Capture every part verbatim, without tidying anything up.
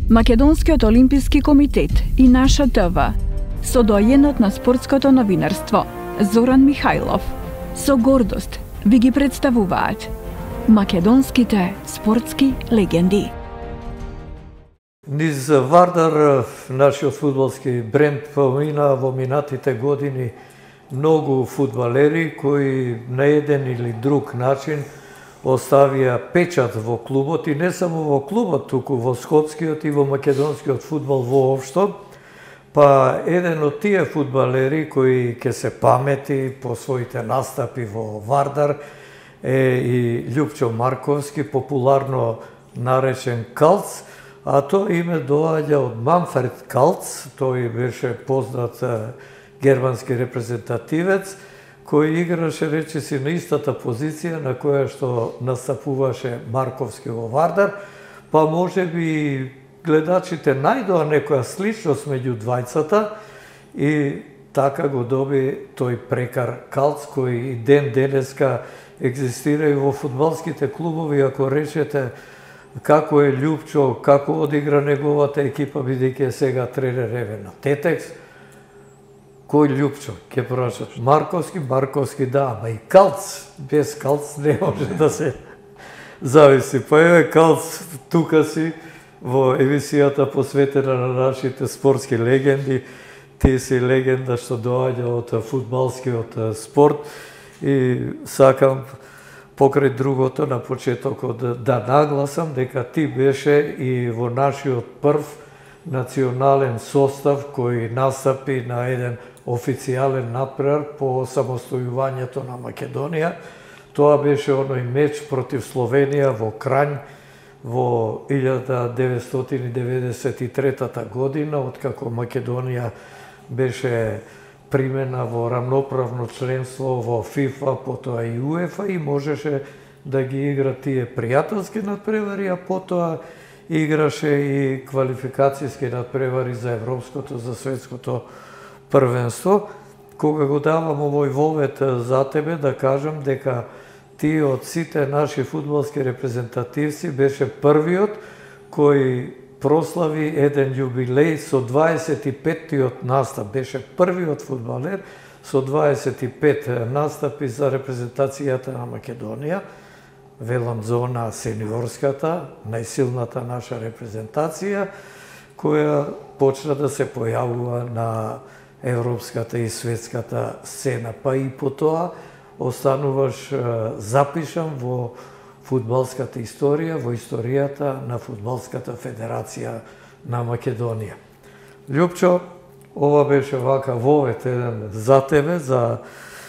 Македонскиот олимписки комитет и Наша ТВ, со доајенот на спортското новинарство Зоран Михајлов, со гордост ви ги представуваат македонските спортски легенди. Низ Вардар, нашиот фудбалски бренд, помина во минатите години многу фудбалери кои на еден или друг начин оставија печат во клубот и не само во клубот, туку во скопскиот и во македонскиот фудбал воопшто. Па еден од тие фудбалери кои ќе се памети по своите настапи во Вардар е и Љупчо Марковски, популарно наречен Калц, а тоа име доаѓа од Манфред Калц. Тој беше познат германски репрезентативец кој играше речиси на истата позиција на која што настапуваше Марковски во Вардар, па може би гледачите најдоа некоја сличност меѓу двајцата и така го доби тој прекар Калц кој и ден денеска екзистира и во фудбалските клубови. Ако речете како е Љупчо, како одигра неговата екипа, бидејќи сега тренер еве на Тетекс, кој Љупчо, ќе прашаш. Марковски, Марковски, да, ама и Калц, без Калц не може да се зависи. Па еве Калц тука си во емисијата посветена на нашите спортски легенди. Ти си легенда што доаѓа од фудбалскиот спорт и сакам покрај другото на почетокот да нагласам дека ти беше и во нашиот прв национален состав кој настапи на еден официјален надпревар по самостојувањето на Македонија. Тоа беше оној меч против Словенија во Крањ во илјада деветстотини деветдесет и трета година, откако Македонија беше примена во рамноправно членство во ФИФА, потоа и УЕФА, и можеше да ги игра тие пријателски надпревари, а потоа играше и квалификацијски надпревари за европското, за светското првенство. Кога го давам овој вовет за тебе, да кажам дека ти од сите наши фудбалски репрезентативци беше првиот кој прослави еден јубилеј со дваесет и петтиот настап. Беше првиот фудбалер со дваесет и пет настапи за репрезентацијата на Македонија. Велам за она сениорската, најсилната наша репрезентација, која почна да се појавува на европската и светската сцена. Па и по тоа остануваш запишан во фудбалската историја, во историјата на Фудбалската федерација на Македонија. Љупчо, ова беше вака вовет еден за тебе, за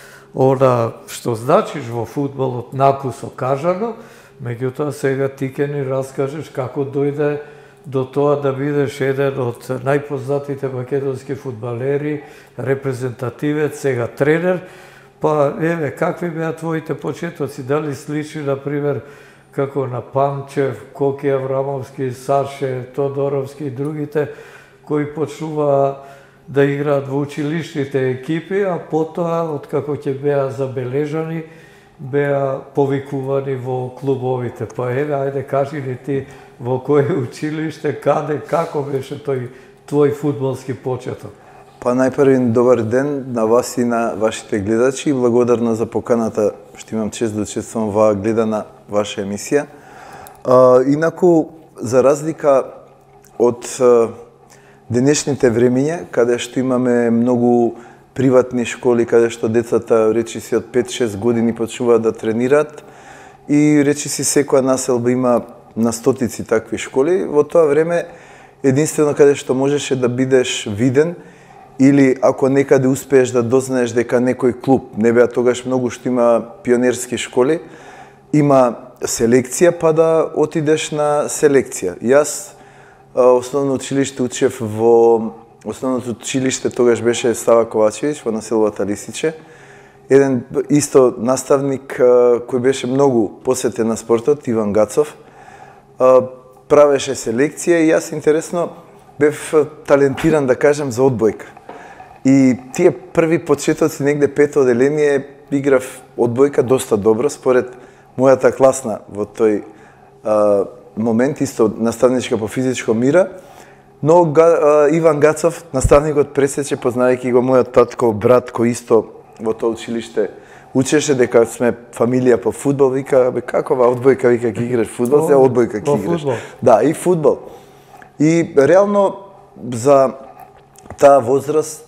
она што значиш во фудбалот, накусо кажано, меѓутоа сега ти ќе ни раскажеш како дојде до тоа да бидеш еден од најпознатите македонски фудбалери, репрезентативец, сега тренер. Па еве, какви беа твоите почетоци? Дали сличи, например, како на Памчев, Коки Аврамовски, Саше Тодоровски и другите, кои почнуваа да играат во училишните екипи, а потоа, откако ќе беа забележани, беа повикувани во клубовите. Па еве, ајде кажи ни ти во кое училиште, каде, како беше тој твој фудбалски почеток? Па најпрви добар ден на вас и на вашите гледачи и благодарна за поканата што имам чест да учествувам во гледана ваша емисија. А, инаку, за разлика од а, денешните времиња, каде што имаме многу приватни школи, каде што децата речиси од пет-шест години почнуваат да тренираат и речиси секоја населба има на стотици такви школи, во тоа време единствено каде што можеше да бидеш виден или ако некаде успееш да дознаеш дека некој клуб, не беа тогаш многу што има пионерски школи, има селекција, па да отидеш на селекција. Јас основно училиште учев во основното училиште тогаш беше Става Ковачевиќ во населбата Лисиче. Еден исто наставник кој беше многу посветен на спортот, Иван Гацов, правеше селекција и јас интересно бев талентиран, да кажем, за одбојка. И тие први почетоци, негде пето оделение, играв одбојка доста добро, според мојата класна во тој а, момент, исто наставничка по физичко Мира, но га, Иван Гацов, наставникот, пресече, познајќи го мојот татко, брат, кој исто во тоа училиште учеше дека сме фамилија по фудбал, вика, бе, какова одбојка, вика, ќе играш фудбал, се одбојка ќе играш. Да, и фудбал. И реално за таа возраст,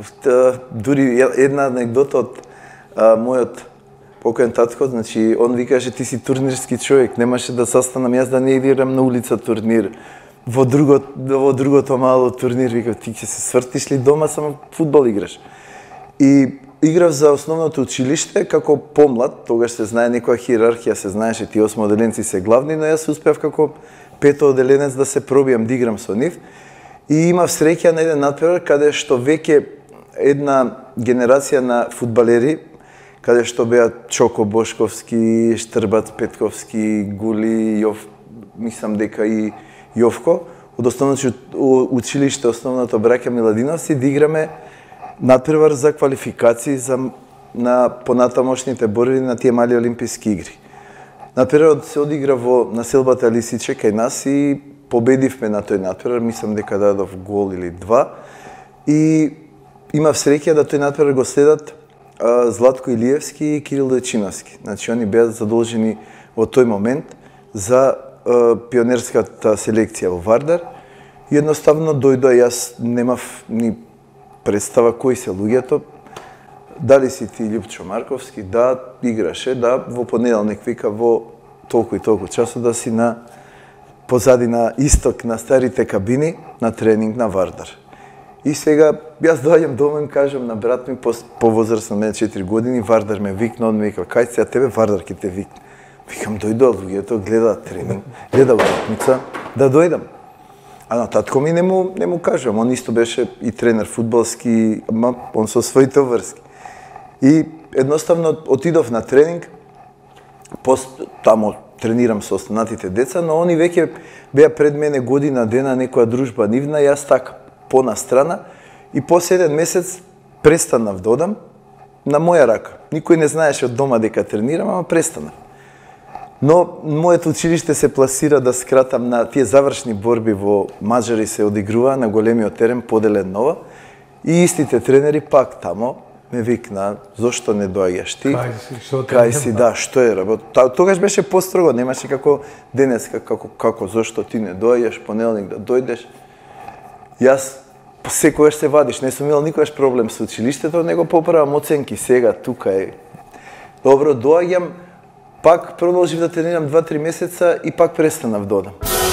дури една анегдота од а, мојот покоен татко, значи, он викаше, ти си турнирски човек, немаше да застанам јас да не играм на улица турнир, во, друго, во другото мало турнир, вика, ти ќе се свртиш ли дома, само фудбал играш. И играв за основното училиште како помлад, тогаш се знае некоја хиерархија, се знаеше ти осмо оделенци се главни, но јас успеав како пето оделенец да се пробиам да играм со нив. И имав среќа на еден надпревар каде што веќе една генерација на фудбалери, каде што беа Чоко Бошковски, Штрбац Петковски, Гули, Јов, мислам дека и Јовко, од основното училиште, основното браќа Миладиновци, да играме надпревар за квалификации за на понатамошните борби на тие мали олимписки игри. Надпреварот се одигра во населбата Лисиче кај нас и победивме на тој надпревар, мислам дека дадов гол или два. И имав среќа да тој надпревар го следат а, Златко Илиевски и Кирил Дечиновски. Значи они беа задолжени во тој момент за а, пионерската селекција во Вардар. И едноставно дојдоа, јас немав ни представа кои се луѓето. Дали си ти Љупчо Марковски? Да, играше, да, во понеделник вика во толку и толку часот да си на позади на исток на старите кабини на тренинг на Вардар. И сега јас доаѓам дома и кажам на брат ми по, по возраст на мене четири години, Вардар ме викна, он ми вика, кај се, а тебе Вардар ќе те викне. Викам, дојдоа луѓето, гледаат тренинг, гледа утакмица, да дојдам. А на татко ми не му, не му кажам, он исто беше и тренер фудбалски, ама он со своите врски. И едноставно отидов на тренинг, пост, тамо тренирам со останатите деца, но они веќе беа пред мене година дена некоја дружба нивна, јас така понастрана и после еден месец престанав да одам на моја рака. Никој не знаеше од дома дека тренирам, ама престанав. Но моето училиште се пласира, да скратам, на тие завршни борби во Маџари се одигрува на големиот терен поделен нова и истите тренери пак тамо ме викна, зошто не доаѓаш ти? Кај си, што те Кај си, да, што е работа? Тогаш беше построго, немаше како денеска, како, како зошто ти не доаѓаш, понеделник да дојдеш. Јас секогаш се вадиш, не сум имал никогаш проблем со училиштето, него поправам оценки сега, тука е. Добро, доаѓам, пак продолжив да тренирам два-три месеца и пак престанав да одам.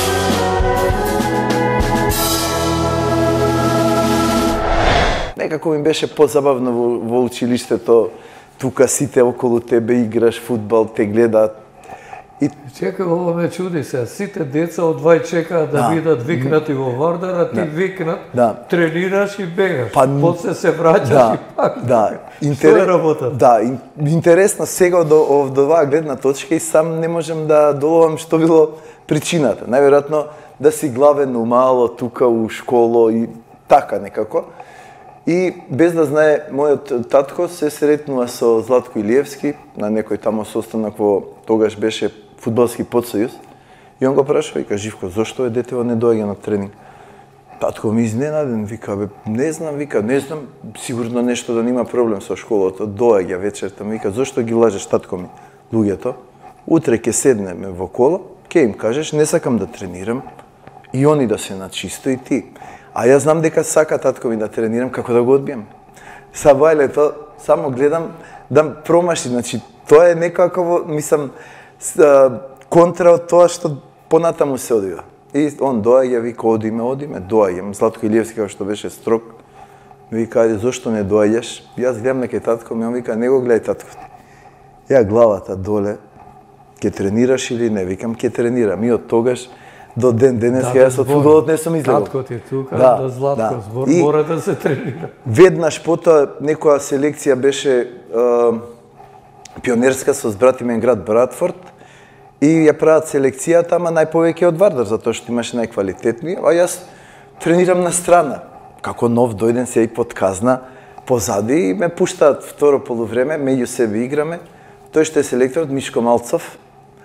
Некако ми беше позабавно во, во училиштето, тука сите околу тебе играш фудбал, те гледаат. И чека, ова ме чуди се, сите деца од двај чекаат да, да видат викнати во Вардар, а ти да. викнат, да. тренираш и бегаш, па, после се враќаш да. и пак. Да, Интерес... Што е работата? Да, интересно сега од, од оваа гледна точка и сам не можем да доловам што било причината. Најверојатно да си главен умало тука у школо и така некако. И без да знае, мојот татко се сретнува со Златко Илиевски на некој тамо состанок во тогаш беше фудбалски подсојуз. И он го прашува и каже, Живко, зошто е детево не доаѓа на тренинг? Татко ми изненаден, вика, бе, не знам, вика, не знам, сигурно нешто да нема проблем со школото, доаѓа вечерта, вика, зошто ги лажеш, татко ми, луѓето? Утре ќе седнеме во кола, ќе им кажеш, не сакам да тренирам, и они да се начисто и ти. А јас знам дека сака татко ми да тренирам, како да го одбијам. Са бајлето, само гледам да промаши, значи, тоа е некако, мислам, контра од тоа што понатаму се одива. И он доаѓа, вика, одиме, одиме, доаѓам. Златко Илиевски, како што беше строг, вика, ајде, зошто не доаѓаш? Јас гледам на кај татко ми, он вика, не го гледај татко. Ја главата доле, ќе тренираш или не? Викам, ќе тренирам. И од тогаш до ден денес, да, јас од фудбалот не сум излегол. Татко ти тука, да, да Златко, да. збор, и мора да се тренира. Веднаш потоа некоја селекција беше е, пионерска со збратимен град Братфорд и ја прават селекцијата, ама најповеќе од Вардар, затоа што имаше најквалитетни, а јас тренирам на страна. Како нов дојден се и под казна, позади и ме пуштаат второ полувреме, меѓу себе играме. Тој што е селекторот Мишко Малцов,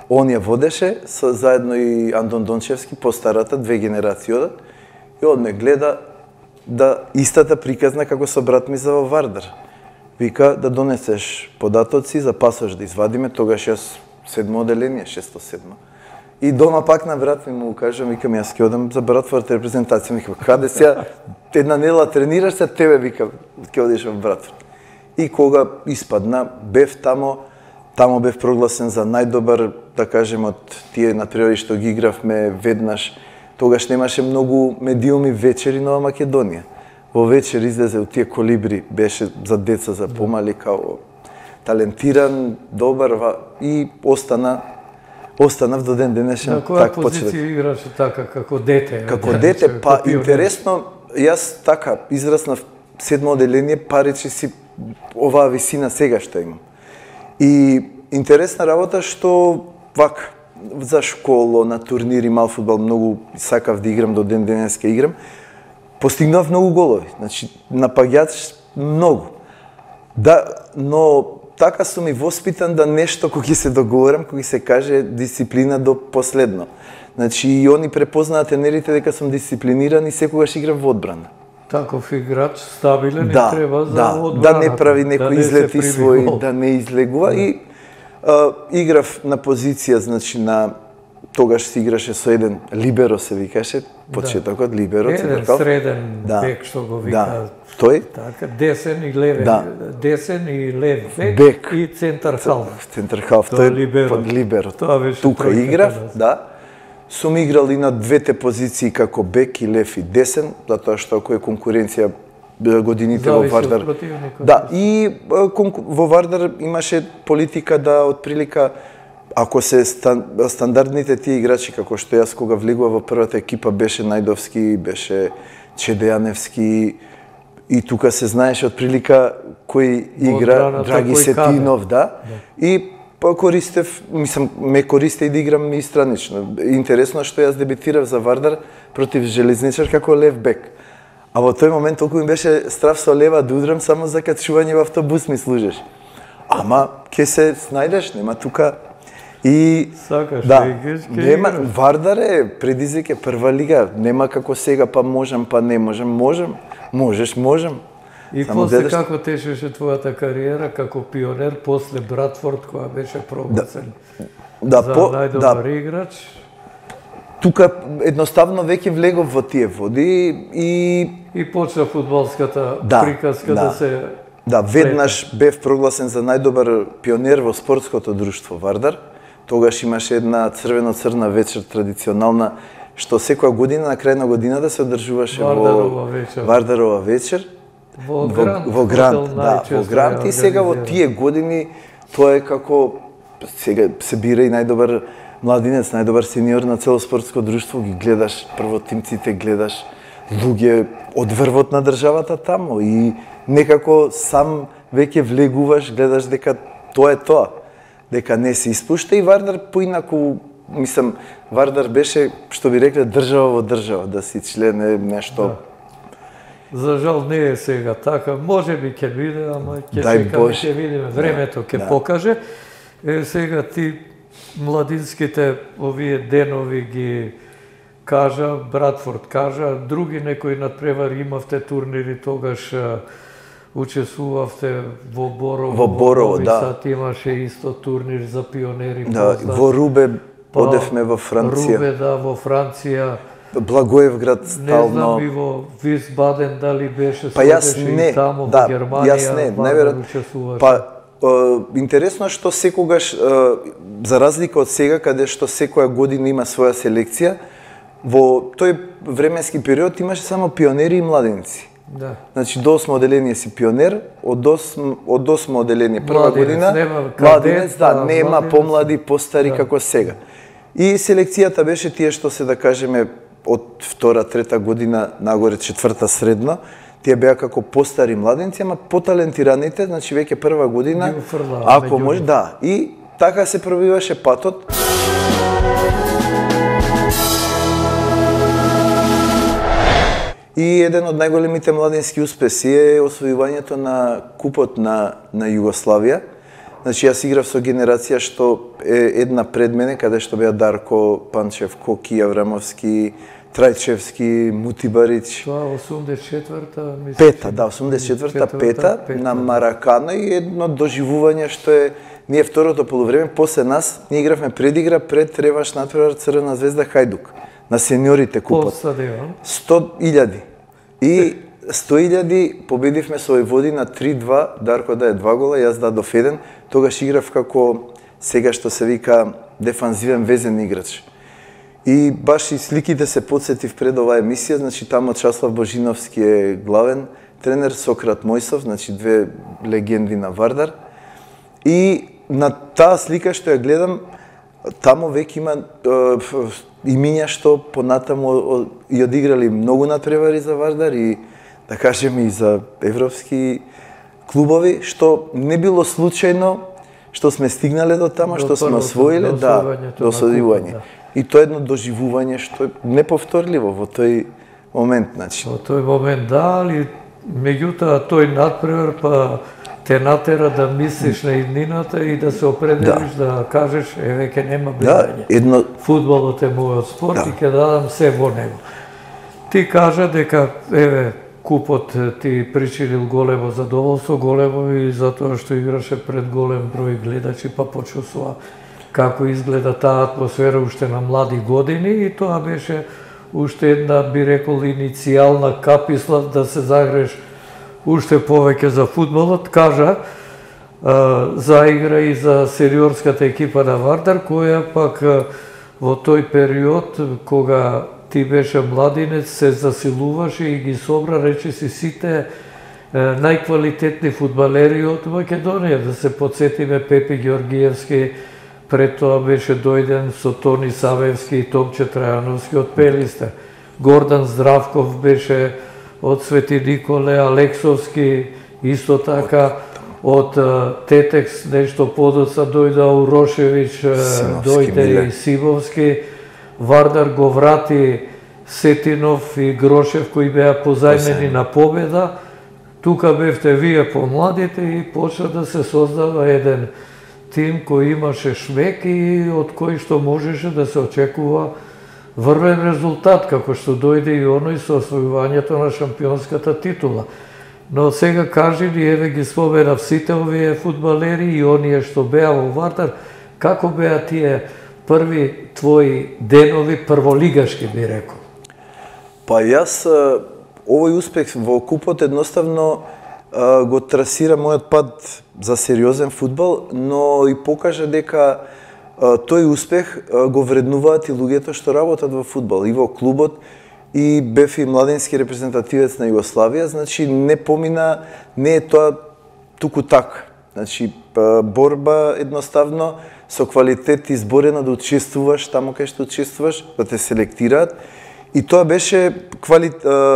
Он ја водеше со заедно и Антон Дончевски, постарата, две генерации одат. И од ме гледа да истата приказна како со брат ми за во Вардар. Вика да донесеш податоци за пасош да извадиме, тогаш јас седмо оделение, шесто седмо. И дома пак на брат ми му кажам, викам јас ќе одам за Братфорд репрезентација. Викам, каде сега една недела тренираш се, тебе викам, ќе одиш во Братфорд. И кога испадна, бев тамо, тамо бев прогласен за најдобар, да кажем, од тие натпревари што ги игравме веднаш. Тогаш немаше многу медиуми вечери на Македонија. Во вечер излезе од тие Колибри, беше за деца, за помали, као талентиран, добар и остана останав до ден денешен. На која позиција играше така како дете? Како дете, па интересно, јас така израснав седмо оделение, паречи си оваа висина сега што имам. И интересна работа што вака за школо, на турнири, мал фудбал, многу сакав да играм, до ден денеска играм. Постигнав многу голови, значи напаѓач многу. Да, но така сум и воспитан да нешто кога ќе се договорам, кога ќе се каже дисциплина до последно. Значи и они препознаат тренерите дека сум дисциплиниран и секогаш играм во одбрана. Таков играч стабилен да, и треба за да, одбраната. Да не прави некои да излети своји, гол. да не излегува. Да. И а, играв на позиција, значи на тогаш се играше со еден либеро се викаше, почетокот да. Либеро. Еден среден да. Бек што го вика. Да. Тој? Така, десен и левен, да. Десен и лев бек, бек. И центар халф. Центар халф, тој е либеро. либеро. Тоа беше тука играв, да. Сум играл и на двете позиции како бек и лев и десен, затоа што ако е конкуренција годините зависи во Вардар. Да, и во Вардар имаше политика да отприлика ако се стан, стандардните тие играчи како што јас кога влегува во првата екипа беше Најдовски, беше Чедејаневски и тука се знаеше отприлика кој игра, Драги Сетинов, да. да. И па користев, мислам, ме користе и да играм и странично. Интересно што јас дебитирав за Вардар против Железничар како лев бек. А во тој момент толку ми беше страв со лева да удрам само за качување во автобус ми служеш. Ама ќе се снајдеш, нема тука. И сакаш да, да играш, нема, Вардар е предизвик е прва лига, нема како сега па можам па не можам, можам, можеш, можам. И само после дедеш... како течеше твојата кариера како пионер после Братфорд која беше прогласен да, за по, најдобар да, играч? Тука едноставно веќе влегов во тие води и и почна фудбалската да, приказка да, да се да, веднаш бев прогласен за најдобар пионер во спортското друштво Вардар. Тогаш имаше една црвено-црна вечер традиционална што секоја година на крај на годината се одржуваше Вардарова вечер. Во вечер. Во Грант, во Грант, да, во Грант и сега во тие години тоа е како сега се бира и најдобар младинец, најдобар сениор на цело спортско друштво, ги гледаш прво тимците, гледаш луѓе од врвот на државата таму и некако сам веќе влегуваш, гледаш дека тоа е тоа, дека не се испушта и Вардар поинаку, мислам, Вардар беше, што би рекле, држава во држава, да си член е нешто. Да. За жал не е сега така, може би ќе биде, ама ќе чекаме, ќе видиме, времето ќе да. Покаже. Е, сега ти младинските овие денови ги кажа, Братфорд кажа, други некои надпревари имавте турнири, тогаш учествувавте во Борово, во Борово, да. Сад имаше исто турнир за пионери. Да, познат. Во Рубе одевме во Франција. Рубе, да, во Франција. Благоевград стално. Не знам и во Висбаден дали беше, па јас не, и тамо да, во Германија, јас не, најверојатно. Па е, интересно што секогаш, е, за разлика од сега, каде што секоја година има своја селекција, во тој временски период имаше само пионери и младенци. Да. Значи до осмо оделение си пионер, од осмо, од осмо оделение прва младенец, година, нема младенец, да, нема младенец, помлади, постари да. Како сега. И селекцијата беше тие што се да кажеме од втора, трета година нагоре четврта средно, тие беа како постари младенци, ама поталентираните, значи веќе прва година, ако може, да. И така се пробиваше патот. И еден од најголемите младенски успеси е освојувањето на купот на, на Југославија. Значи јас играв со генерација што е една пред мене, каде што беа Дарко, Панчев, Коки, Аврамовски, Трајчевски, Мутибарич. Тоа осумдесет и четврта, мислам. Пета, да, осумдесет и четврта, пета, на Маракана и едно доживување што е ние второто полувреме после нас, ние игравме предигра пред реваш натпревар Црвена звезда Хајдук на сениорите купот. По стадион. сто илјади. И сто илјади победивме со Војводина три два, Дарко даде два гола, јас дадов еден. Тогаш играв како сега што се вика дефанзивен везен играч. И баш и сликите се подсетив пред оваа емисија, значи тамо Часлав Божиновски е главен тренер, Сократ Мојсов, значи две легенди на Вардар. И на таа слика што ја гледам, тамо веќе има е, имиња што понатаму и одиграли многу надпревари за Вардар и да кажем и за европски клубови, што не било случајно што сме стигнале до тама, што сме освоиле, да, до освојување. И тоа е едно доживување што е неповторливо во тој момент, значи. Во тој момент да, али меѓутоа тој надпревар па те натера да мислиш на иднината и да се определиш, да, да кажеш, е, веќе нема бегање. Да, едно... Фудбалот е мојот спорт да. И ќе дадам се во него. Ти кажа дека, еве, купот ти причинил големо задоволство, големо и затоа што играше пред голем број гледачи, па почувствува како изгледа таа атмосфера уште на млади години и тоа беше уште една, би рекол, иницијална каписла да се загреш уште повеќе за фудбалот. Кажа, а, заигра и за сениорската екипа на Вардар, која пак во тој период, кога ти беше младинец, се засилуваше и ги собра, речиси, сите најквалитетни фудбалери од Македонија. Да се подсетиме Пепи Ѓоргиевски, пред тоа беше дојден со Тони Савевски и Томче Трајановски од Пелистер. Гордан Здравков беше од Свети Николе, Алексовски, исто така од Тетекс, нешто подоцна дојде Урошевич, дојде и Симовски. Вардар го врати Сетинов и Грошев кои беа позајмени на победа. Тука бевте вие помладите и почна да се создава еден тим кој имаше шмек и од кој што можеше да се очекува врвен резултат, како што дојде и оној со освојувањето на шампионската титула. Но сега кажи ни, еве ги споменав сите овие фудбалери и оние што беа во Вардар, како беа тие први твои денови прволигашки, би рекол? Па јас овој успех во купот едноставно го трасира мојот пат за сериозен фудбал, но и покажа дека тој успех го вреднуваат и луѓето што работат во фудбал, и во клубот, и бев и младински репрезентативец на Југославија, значи не помина, не е тоа туку така. Значи борба едноставно со квалитет изборена да учествуваш таму кај што учествуваш, да те селектираат. И тоа беше квали...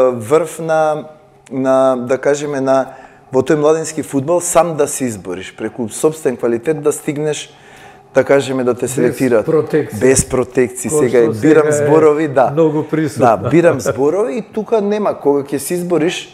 врв на, на, да кажеме, на во тој младински фудбал сам да се избориш, преку собствен квалитет да стигнеш, да кажеме, да те селектираат. Без протекција. Без протекција. Сега бирам зборови, да. Многу присутна. Да, бирам зборови и тука нема кога ќе се избориш.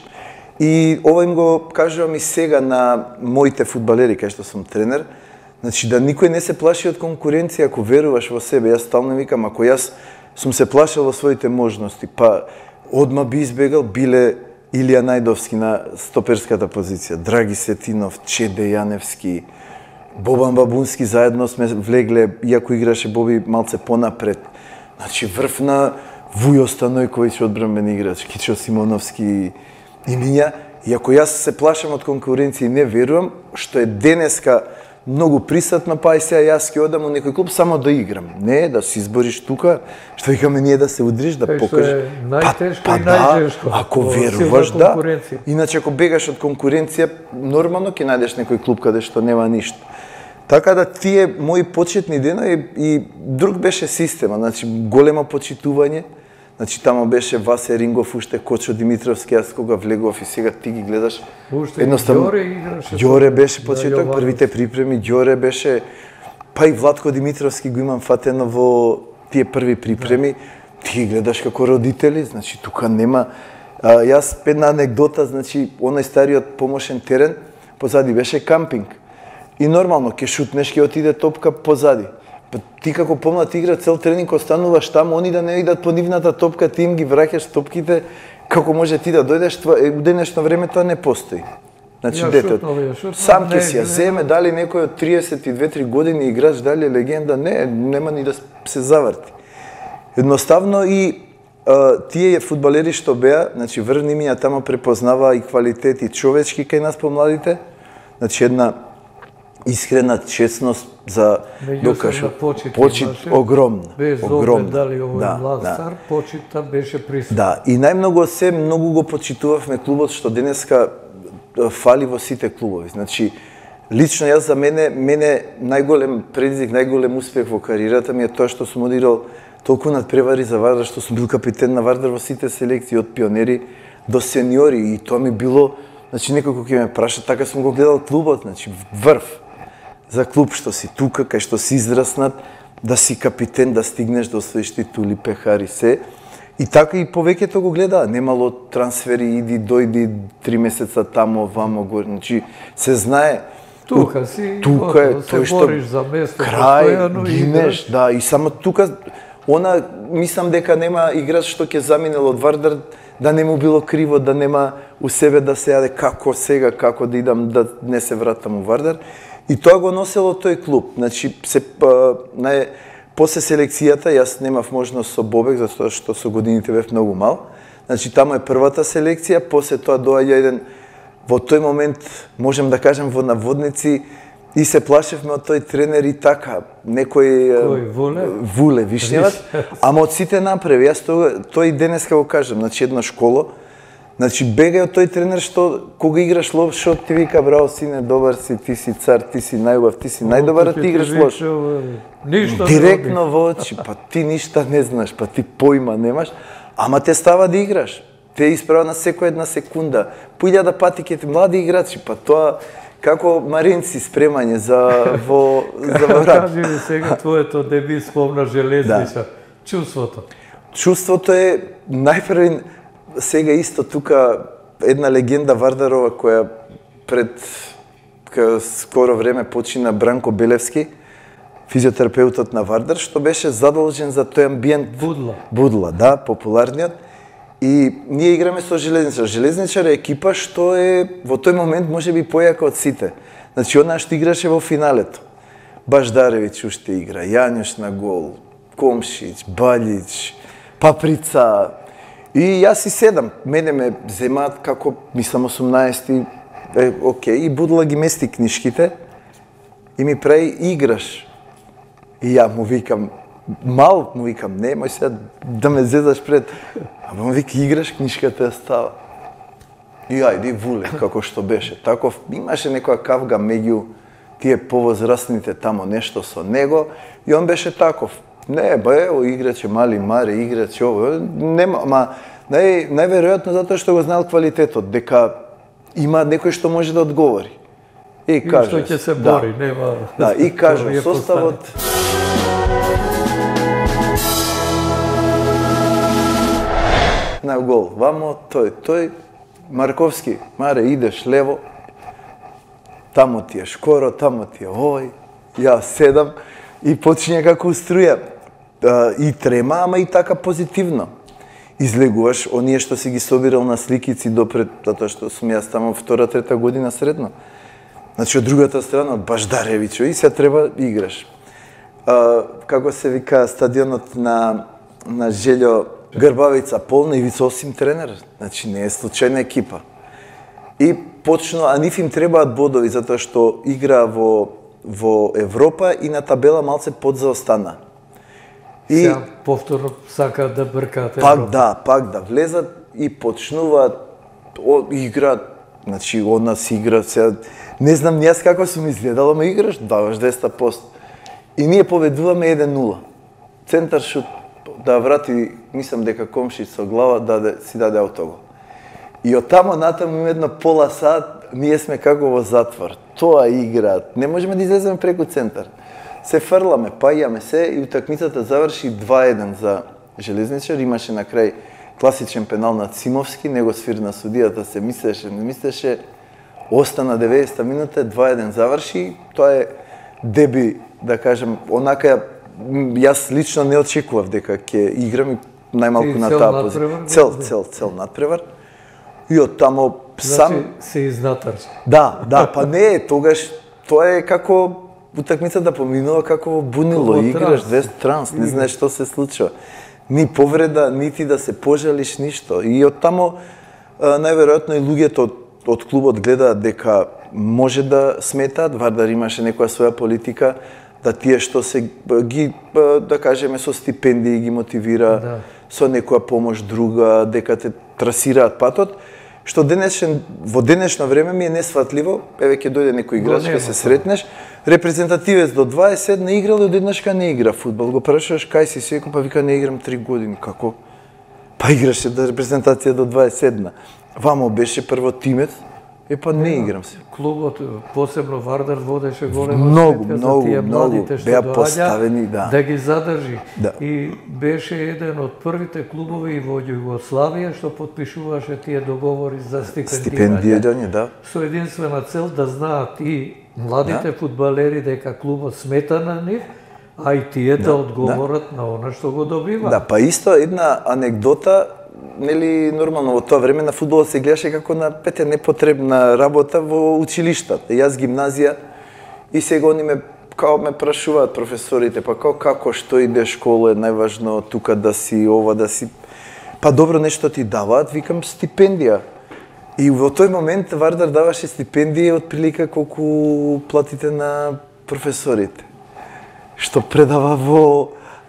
И ова им го кажувам и сега на моите фудбалери, кај што сум тренер. Значи, да никој не се плаши од конкуренција ако веруваш во себе. Јас стално викам, ако јас сум се плашал во своите можности, па одма би избегал, биле Илија Најдовски на стоперската позиција, Драги Сетинов, Чеде Јаневски, Бобан Бабунски, заедно сме влегле, иако играше Боби малце понапред. Значи, врв на Вујо Станојковиќ одбранбен играч, Кичо Симоновски имиња. И ако јас се плашам од конкуренција и не верувам, што е денеска многу присатно, па и сега јас ќе одам во некој клуб само да играм. Не, да се избориш тука, што викаме ние да се удриш, да покажеш. Најтешко па, и најтешко. Да, ако веруваш, да. Иначе ако бегаш од конкуренција, нормално ќе најдеш некој клуб каде што нема ништо. Така да тие мои почетни денови и друг беше система, значи големо почитување. Значи тамо беше Васе Рингов, уште Кочо Димитровски, јас кога влегував и сега ти ги гледаш. Уште Ѓоре играше. Ѓоре беше почеток, првите припреми, Ѓоре беше, па и Владко Димитровски го имам фатено во тие први припреми. Ти ги гледаш како родители, значи тука нема. А, јас една анекдота, значи оној стариот помошен терен, позади беше кампинг. и нормално ќе шутнеш, ќе отиде топка позади. Па ти како помлад играч цел тренинг остануваш таму, они да не идат по нивната топка, ти им ги враќаш топките, како може ти да дојдеш, това, у денешно време тоа не постои. Значи детето сам ќе си ја земе, дали некој од триесет и две-три години играч, дали е легенда, не, нема ни да се заврти. Едноставно и а, тие фудбалери што беа, значи врвни миња тамо препознава и квалитет и човечки кај нас помладите, значи една искрена честност за докажу почит, почит огромна, без огромна. Дали овој да, млад да. стар, почита беше присутен. Да, и најмногу се многу го почитувавме клубот што денеска фали во сите клубови. Значи, лично јас за мене, мене најголем предизвик, најголем успех во кариерата ми е тоа што сум одирал толку надпревари за Вардар, што сум бил капитен на Вардар во сите селекции, од пионери до сениори, и тоа ми било, значи некој кој ќе ме праша, така сум го гледал клубот, значи врв за клуб што си тука, кај што си израснат, да си капитен, да стигнеш до освоиш титули, пехари, се. И така и повеќето го гледаа, немало трансфери, иди, дојди, три месеца тамо, вамо, горе, значи се знае. Тука си, тука е, се тој што бориш за место, крај, гинеш, да, и само тука, она, мислам дека нема играч што ќе заминел од Вардар, да не му било криво, да нема у себе да се јаде како сега, како да идам, да не се вратам у Вардар. И тоа го носело тој клуб. Значи, се, па, нај, после селекцијата, јас немав можност со Бобек, затоа што со годините бев многу мал. Значи, таму е првата селекција, после тоа доаѓа еден, во тој момент, можем да кажем во наводници, и се плашевме од тој тренер и така, некој... Кој, Вуле? Вуле, Вишневат. Ама од сите направи, јас тој, тој денеска го кажам, значи една школа, значи бегај од тој тренер што кога играш лош, што ти вика, браво сине, добар си, ти си цар, ти си најубав, ти си најдобар, а ти играш лош. Ништо директно во очи, па ти ништа не знаеш, па ти појма немаш, ама те става да играш. Те исправа на секоја една секунда. По илјада пати ќе ти млади играчи, па тоа како маринци спремање за во за во рад. Кажи ми сега твоето деби спомна Железница. Чувството. Чувството е најпрви. Сега исто тука една легенда Вардарова која пред скоро време почина, Бранко Белевски, физиотерапеутот на Вардар, што беше задолжен за тој амбиент. Будла. Будла, да, популарниот. И ние играме со Железничар. Железничар е екипа што е во тој момент можеби појака од сите. Значи, она што играше во финалето. Баждаревиќ уште игра, Јањош на гол, Комшич, Балјич, Паприца. И јас и седам. Мене ме земаат како, мислам, осумнаесети, е, окей, и Будла ги мести книшките и ми прави играш. И ја му викам, мал му викам, немој сега да ме зезаш пред. Ама му вика, играш, книшката става. И ајде, Вуле, како што беше. Таков, имаше некоја кавга меѓу тие повозрастните тамо, нешто со него, и он беше таков. Не, ба ево, играче мали маре, играче ово, нема, ама нај, најверојатно затоа што го знал квалитетот, дека има некој што може да одговори. И кажа, и што ќе се бори, да, нема. Да, и кажа, составот на гол, вамо, тој, тој, Марковски, маре, идеш лево, тамо ти е Шкоро, тамо ти е овој, ја седам и почиња како уструја. И трема, ама и така позитивно. Излегуваш оние што си ги собирал на сликици допред, затоа што сум јас тамо втора, трета година средно. Значи, од другата страна, од Баждаревиќ, и сега треба играш. А, како се вика стадионот на, на Желјо Грбавица, полна ивица осим тренер, значи не е случајна екипа. И почно, а нив им требаат бодови, затоа што игра во, во Европа и на табела малце подзаостана. И сега повторно сакаат да бркаат Европа. Пак да, пак да влезат и почнуваат, играат, значи од нас игра, сега, не знам јас како сум изгледал, ама играш, даваш двеста пост. И ние победуваме еден нула. Центар шут, да врати, мислам дека Комшич со глава даде, си даде аутогол. И од тамо натаму има едно пола сат, ние сме како во затвор. Тоа играат. Не можеме да излеземе преку центар. Се фрламе, паѓаме се и утакмицата заврши два еден за Железничар. Имаше на крај класичен пенал на Цимовски, него свирна судијата, се мислеше, не мислеше. остана деветдесета минута, два еден заврши, тоа е деби, да кажем, онака јас лично не очекував дека ќе играм и најмалку на таа позиција. Цел, цел, цел надпревар. И од тамо сам... Значи, се изнатар. Да, да, па не, тогаш тоа е како утакмицата поминува како во бунило, играш без транс, не знаеш што се случува. Ни повреда, нити да се пожалиш, ништо. И од тамо, најверојатно и луѓето од, од клубот гледаат дека може да сметаат, Вардар имаше некоја своја политика, да тие што се ги, да кажеме, со стипендии ги мотивира, да. Со некоја помош друга, дека те трасираат патот, што денешен, во денешно време ми е несватливо, еве ќе дојде некој играч, ќе се сретнеш, репрезентативец до дваесет не играл и одеднашка не игра фудбал. Го прашуваш кај си, секој па вика не играм три години. Како? Па играше да репрезентација до дваесет. Вамо беше прво тимец, е па не играм се. Клубот, посебно Вардар, водеше голема многу, сметка многу, за тие многу, младите што беа доаѓа, поставени, да. да ги задржи. Да. И беше еден од првите клубови во Југославија што потпишуваше тие договори за стипендирање. Стипендирање, да. Со единствена цел да знаат и младите да. Фудбалери дека клубот смета на нив, а и тие да, да одговорат да. На она што го добива. Да, па исто една анекдота, нели нормално во тоа време на фудбалот се гледаше како на пете непотребна работа во училиштата. Јас гимназија и сега они ме као ме прашуваат професорите, па као како што иде школа е најважно тука да си ова да си па добро нешто ти даваат, викам стипендија. И во тој момент Вардар даваше стипендија од прилика колку платите на професорите. Што предава во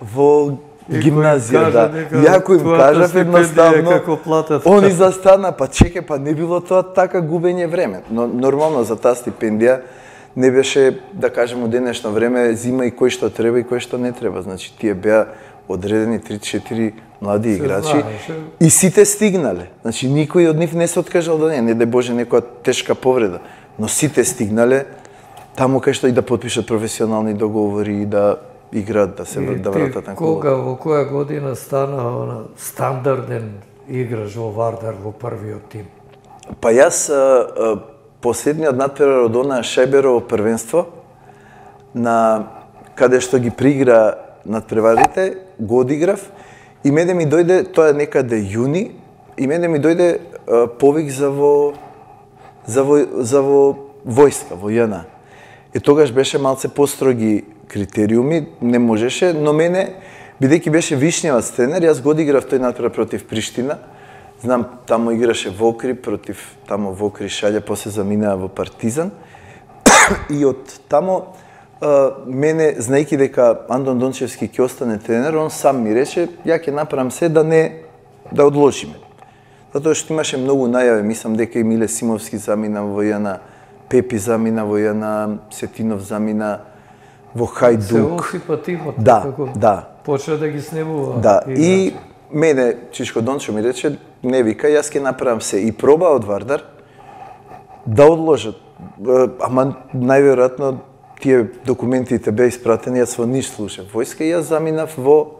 во гимназија, да. Јако им кажав едноставно, они застана, па чеке, па не било тоа така губење време. Но нормално за таа стипендија не беше, да кажем, од денешно време, зима и кој што треба и кој што не треба. Значи, тие беа одредени три-четири млади играчи и сите стигнале. Значи, никој од нив не се откажал да не, не де Боже некоја тешка повреда, но сите стигнале таму кај што и да потпишат професионални договори и да играат, да се да вратат на клубот. Кога, во која година стана она стандарден играч во Вардар во првиот тим? Па јас а, а, последниот надпревар од онаа Шајберово првенство на каде што ги приигра надпреварите, го одиграв и мене ми дојде, тоа е некаде јуни, и мене ми дојде а, повик за во за во за во војска, во Ја Н А. И тогаш беше малце построги критериуми, не можеше, но мене, бидејќи беше Вишњевац тренер, јас го одиграв тој надпревар против Приштина. Знам, таму играше Вокри, против таму Вокри шаља, после заминаа во Партизан. И од таму, а, мене, знаејќи дека Андон Дончевски ќе остане тренер, он сам ми рече, ја ќе направам се да не, да одложиме. Затоа што имаше многу најави, мислам дека и Миле Симовски замина во Ја Н А, Пепи замина во Ја Н А, Сетинов замина во Хајдук. Се осипа тимот, да, како да. Почна да ги снемува. Да, и мене Чичко Дончо ми рече, не вика, јас ќе направам се. И проба од Вардар да одложат. Ама најверојатно тие документите беа испратени, јас во Ниш слушав војска и јас заминав во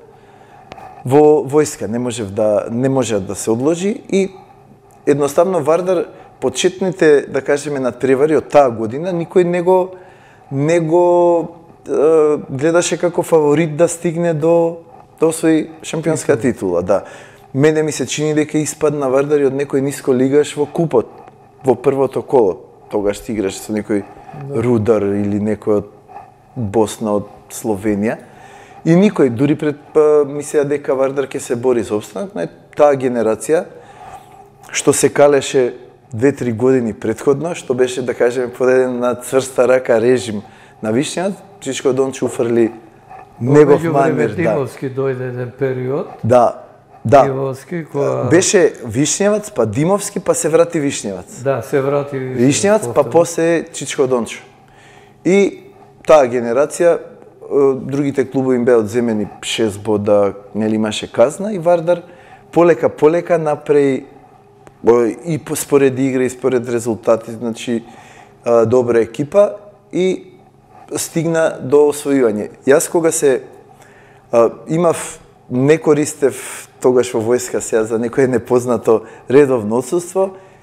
во војска. Не можев да не може да се одложи и едноставно Вардар почетните, да кажеме, надпревари од таа година никој не го не го гледаше како фаворит да стигне до до освои шампионска титула, да. Мене ми се чини дека испадна Вардар и од некој ниско лигаш во купот, во првото коло. Тогаш ти играш со некој Рудар или некој од Босна, од Словенија. И никој, дури пред мислеа дека Вардар ќе се бори за опстанок, на таа генерација што се калеше две-три години претходно, што беше, да кажеме, подеден на цврста рака режим на Вишњевац, Чичко Дончо уфрли негов манер. Димовски дојде еден период. Да, да. Димовски, која... Беше Вишњевац, па Димовски, па се врати Вишњевац. Да, се врати Вишњевац. Вишњевац, па после Чичко Дончо. И таа генерација, другите клубови им беа одземени шест бода, нели имаше казна, и Вардар полека полека направи и според игра и според резултати, значи добра екипа и стигна до освојување. Јас кога се а, имав, не користев тогаш во војска сега за некое непознато редовно отсуство,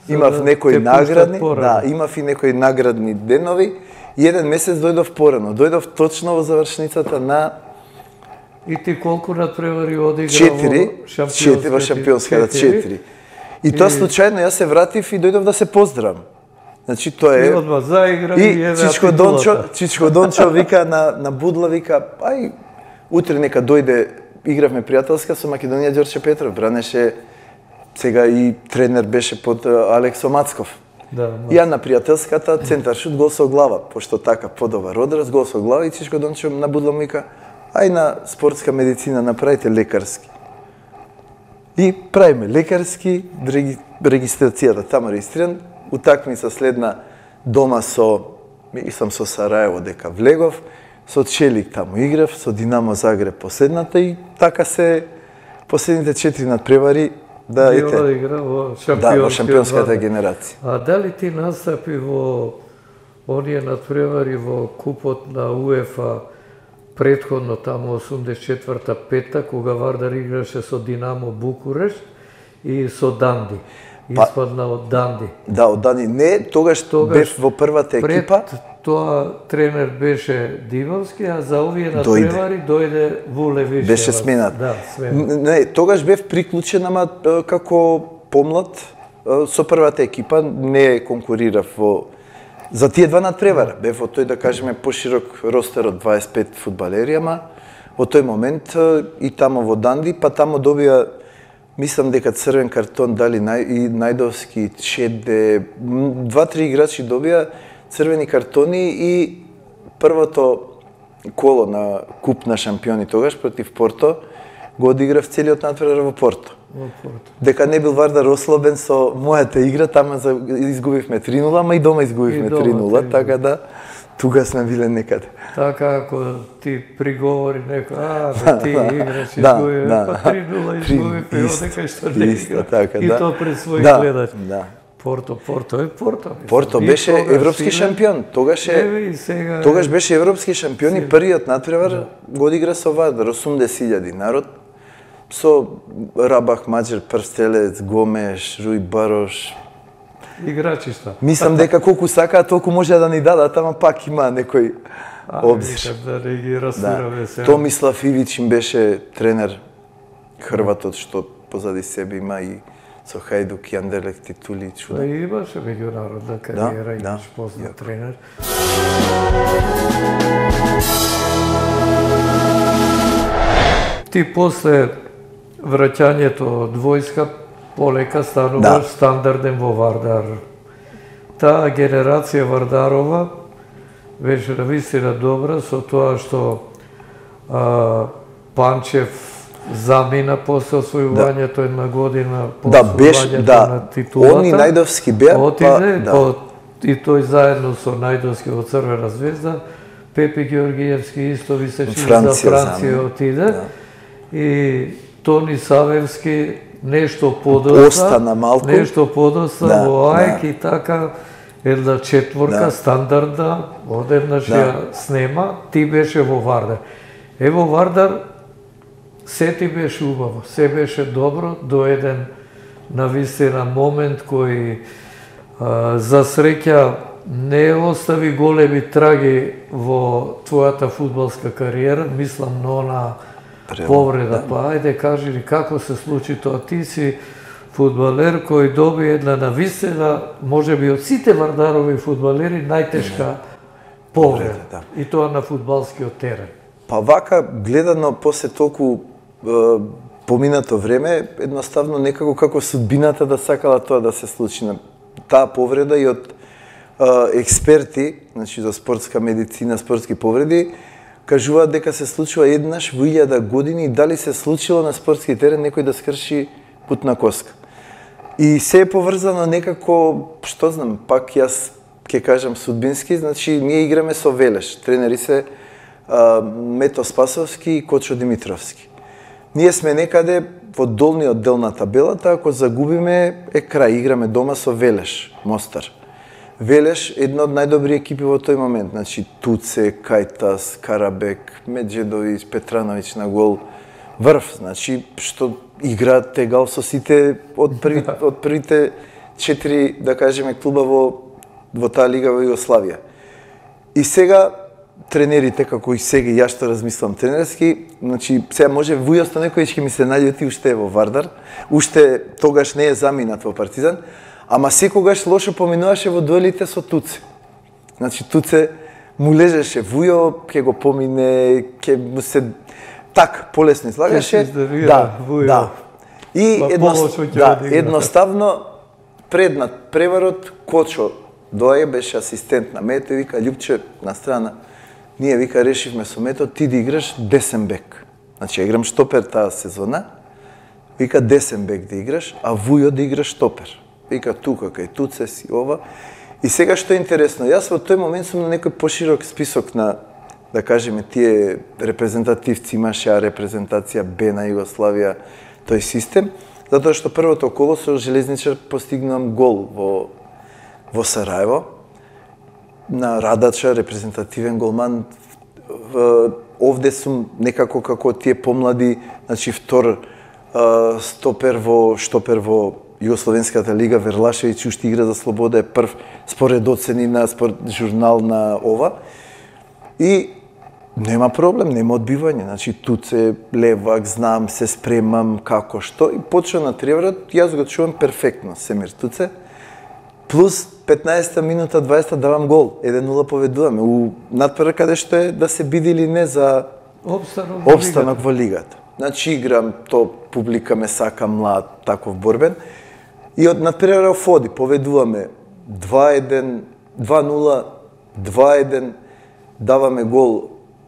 Имав да некои те наградни, пуштат порано. да, имав и некои наградни денови и еден месец дојдов порано. Дојдов точно во завршницата на И ти колку надпревари одигра четири, во шампионската? четири во шампионската, четири. И тоа случајно јас се вратив и дојдов да се поздравам. Значи тоа е И одма заигра и и еве Чичко Дончо, Чичко Дончо вика на на Будла вика, ај утре нека дојде, игравме пријателска со Македонија Ѓорче Петров, бранеше сега и тренер беше под Алекс Омацков. Да, И ја на пријателската центар шут гол со глава, пошто така подобар одраз, гол со глава и Чичко Дончо на Будла му вика, ај на спортска медицина направите лекарски. И правиме лекарски, регистрацијата тама регистриран, утакмица следна дома со, мислам со Сараево дека влегов, со Челик таму играв, со Динамо Загреб последната и така се последните четири надпревари да ете. Био игра во Да, во шампионскиот шампионската вадар. генерација. А дали ти настапи во оние надпревари во купот на УЕФА претходно таму осумдесет и четврта пета кога Вардар играше со Динамо Букурешт и со Данди. Па- Испадна од Данди. Да, од Дани не, тогаш, Тогаш бев во првата екипа. Пред тоа тренер беше Дивовски, а за овие надпревари дојде Вуле Вишневаc. Беше сменат. Да, сменат. Н- Не, тогаш бев приклучен, ама е, како помлад е, со првата екипа не конкурирав во за тие два надпревара. Бев во тој да кажеме поширок ростер од дваесет и пет фудбалери, ама во тој момент е, и тамо во Данди, па тамо добија мислам дека црвен картон дали нај, и Најдовски, Чеде, м, два-три играчи добија црвени картони и првото коло на куп на шампиони тогаш против Порто го одиграв целиот надпревар во Порто. Во Порто. Дека не бил Вардар ослабен со мојата игра, тама за, изгубивме три нула, ама и дома изгубивме И дома три нула, три нула. така да тука сме биле некаде. Така ако ти приговори некој, а, бе, ти играш, Да, изгуби, да. па три нула Три- изгуби, па исто, одека што не исто, игра. така, И да. тоа пред своји Да, гледачи. да. Порто, Порто е Порто. мислам. Порто И беше тогаш европски силен. шампион. Тогаш е Еве и сега е- Тогаш беше европски шампион и првиот надпревар го одигра со Вардар, осумдесет илјади народ. Со Рабах, Маџер, Прстелец, Гомеш, Руј Барош. играчи што. Мислам дека колку сакаат, толку може да ни дадат, ама пак има некој А, обзир. викам да не ги Да. расураме сега. Томислав Ивич им беше тренер Хрватот што позади себе има и со Хајдук и Андерлект титули Да чуда. имаше меѓународна кариера, да. имаш познат тренер. Ти после враќањето од војска полека стануваш Да. стандарден во Вардар. Таа генерација Вардарова беше навистина добра со тоа што а, Панчев замина после освојувањето една година после Да, беше, освојувањето да. на титулата. Они Најдовски беа, Отиде, па, да. по, и тој заедно со Најдовски во Црвена звезда, Пепи Георгиевски исто ви се чини за Франција Франција замина. отиде. Да. И Тони Савевски нешто подоста, Остана малку. нешто подоста Да, во АЕК да. и така една четворка Да. стандардна, одеднаш Да. ја снема, ти беше во Вардар. Е во Вардар се ти беше убаво, се беше добро до еден навистина момент кој а, за среќа не остави големи траги во твојата фудбалска кариера, мислам на она Прелом, повреда, да. па ајде кажи ни како се случи тоа, ти си фудбалер кој доби една навистина, може би од сите Вардарови фудбалери најтешка повреда, Повреда, да. и тоа на фудбалскиот терен. Па вака, гледано после толку е, поминато време, едноставно некако како судбината да сакала тоа да се случи на таа повреда и од е, експерти, значи за спортска медицина, спортски повреди, кажуваат дека се случува еднаш во илјада години и дали се случило на спортски терен некој да скрши путна коска. И се е поврзано некако, што знам, пак јас ќе кажам судбински, значи ние играме со Велеш, тренери се а, Мето Спасовски и Кочо Димитровски. Ние сме некаде во долниот дел на табелата, ако загубиме е крај, играме дома со Велеш, Мостар. Велеш е една од најдобри екипи во тој момент, значи Туце, Кајтас, Карабек, Меджедовиќ, Петрановиќ на гол, врв, значи што играат тегал со сите од први, од првите четири, да кажеме, клуба во, во таа лига во Југославија. И сега, тренерите, како и сега, ја што размислам тренерски, значи, сега може Вујо Станојковиќ ќе ми се наљути уште е во Вардар, уште тогаш не е заминат во Партизан, ама секогаш лошо поминуваше во дуелите со Туце. Значи, Туце му лежеше Вујо, ќе го помине, ќе му се так полесно излагаше. Да, Вујо. Да. И едност... да, едноставно пред над преварот Кочо доаѓа, беше асистент на Мето и вика: Љупче, на страна, ние вика решивме со Мето ти да играш десен бек. Значи, играм штопер таа сезона. Вика десен бек да играш, а Вујо да играш штопер. Вика тука кај Туце си ова. И сега што е интересно, јас во тој момент сум на некој поширок список на, да кажеме, тие репрезентативци, имаше репрезентација Б на Југославија, тој систем, затоа што првото коло со Железничар постигнувам гол во во Сараево, на Радача, репрезентативен голман. Овде сум некако како тие помлади, значи втор стопер во штопер во Југословенската лига, Верлашевиќ уште игра за Слобода, е прв според оцени на според журнал на ова. И нема проблем, нема одбивање. Значи, Туце, левак, знам, се спремам, како, што. И почва на треврат, јас го чувам перфектно, Семир Туце. Плюс петнаесетта минута, дваесетта давам гол. еден нула поведуваме. У надпрва каде што е да се биде или не за обстанок во, обстанок во лигата. Значи, играм, то публика ме сака, млад, таков борбен. И од надпрва оди, поведуваме два еден, два нула, два еден, даваме гол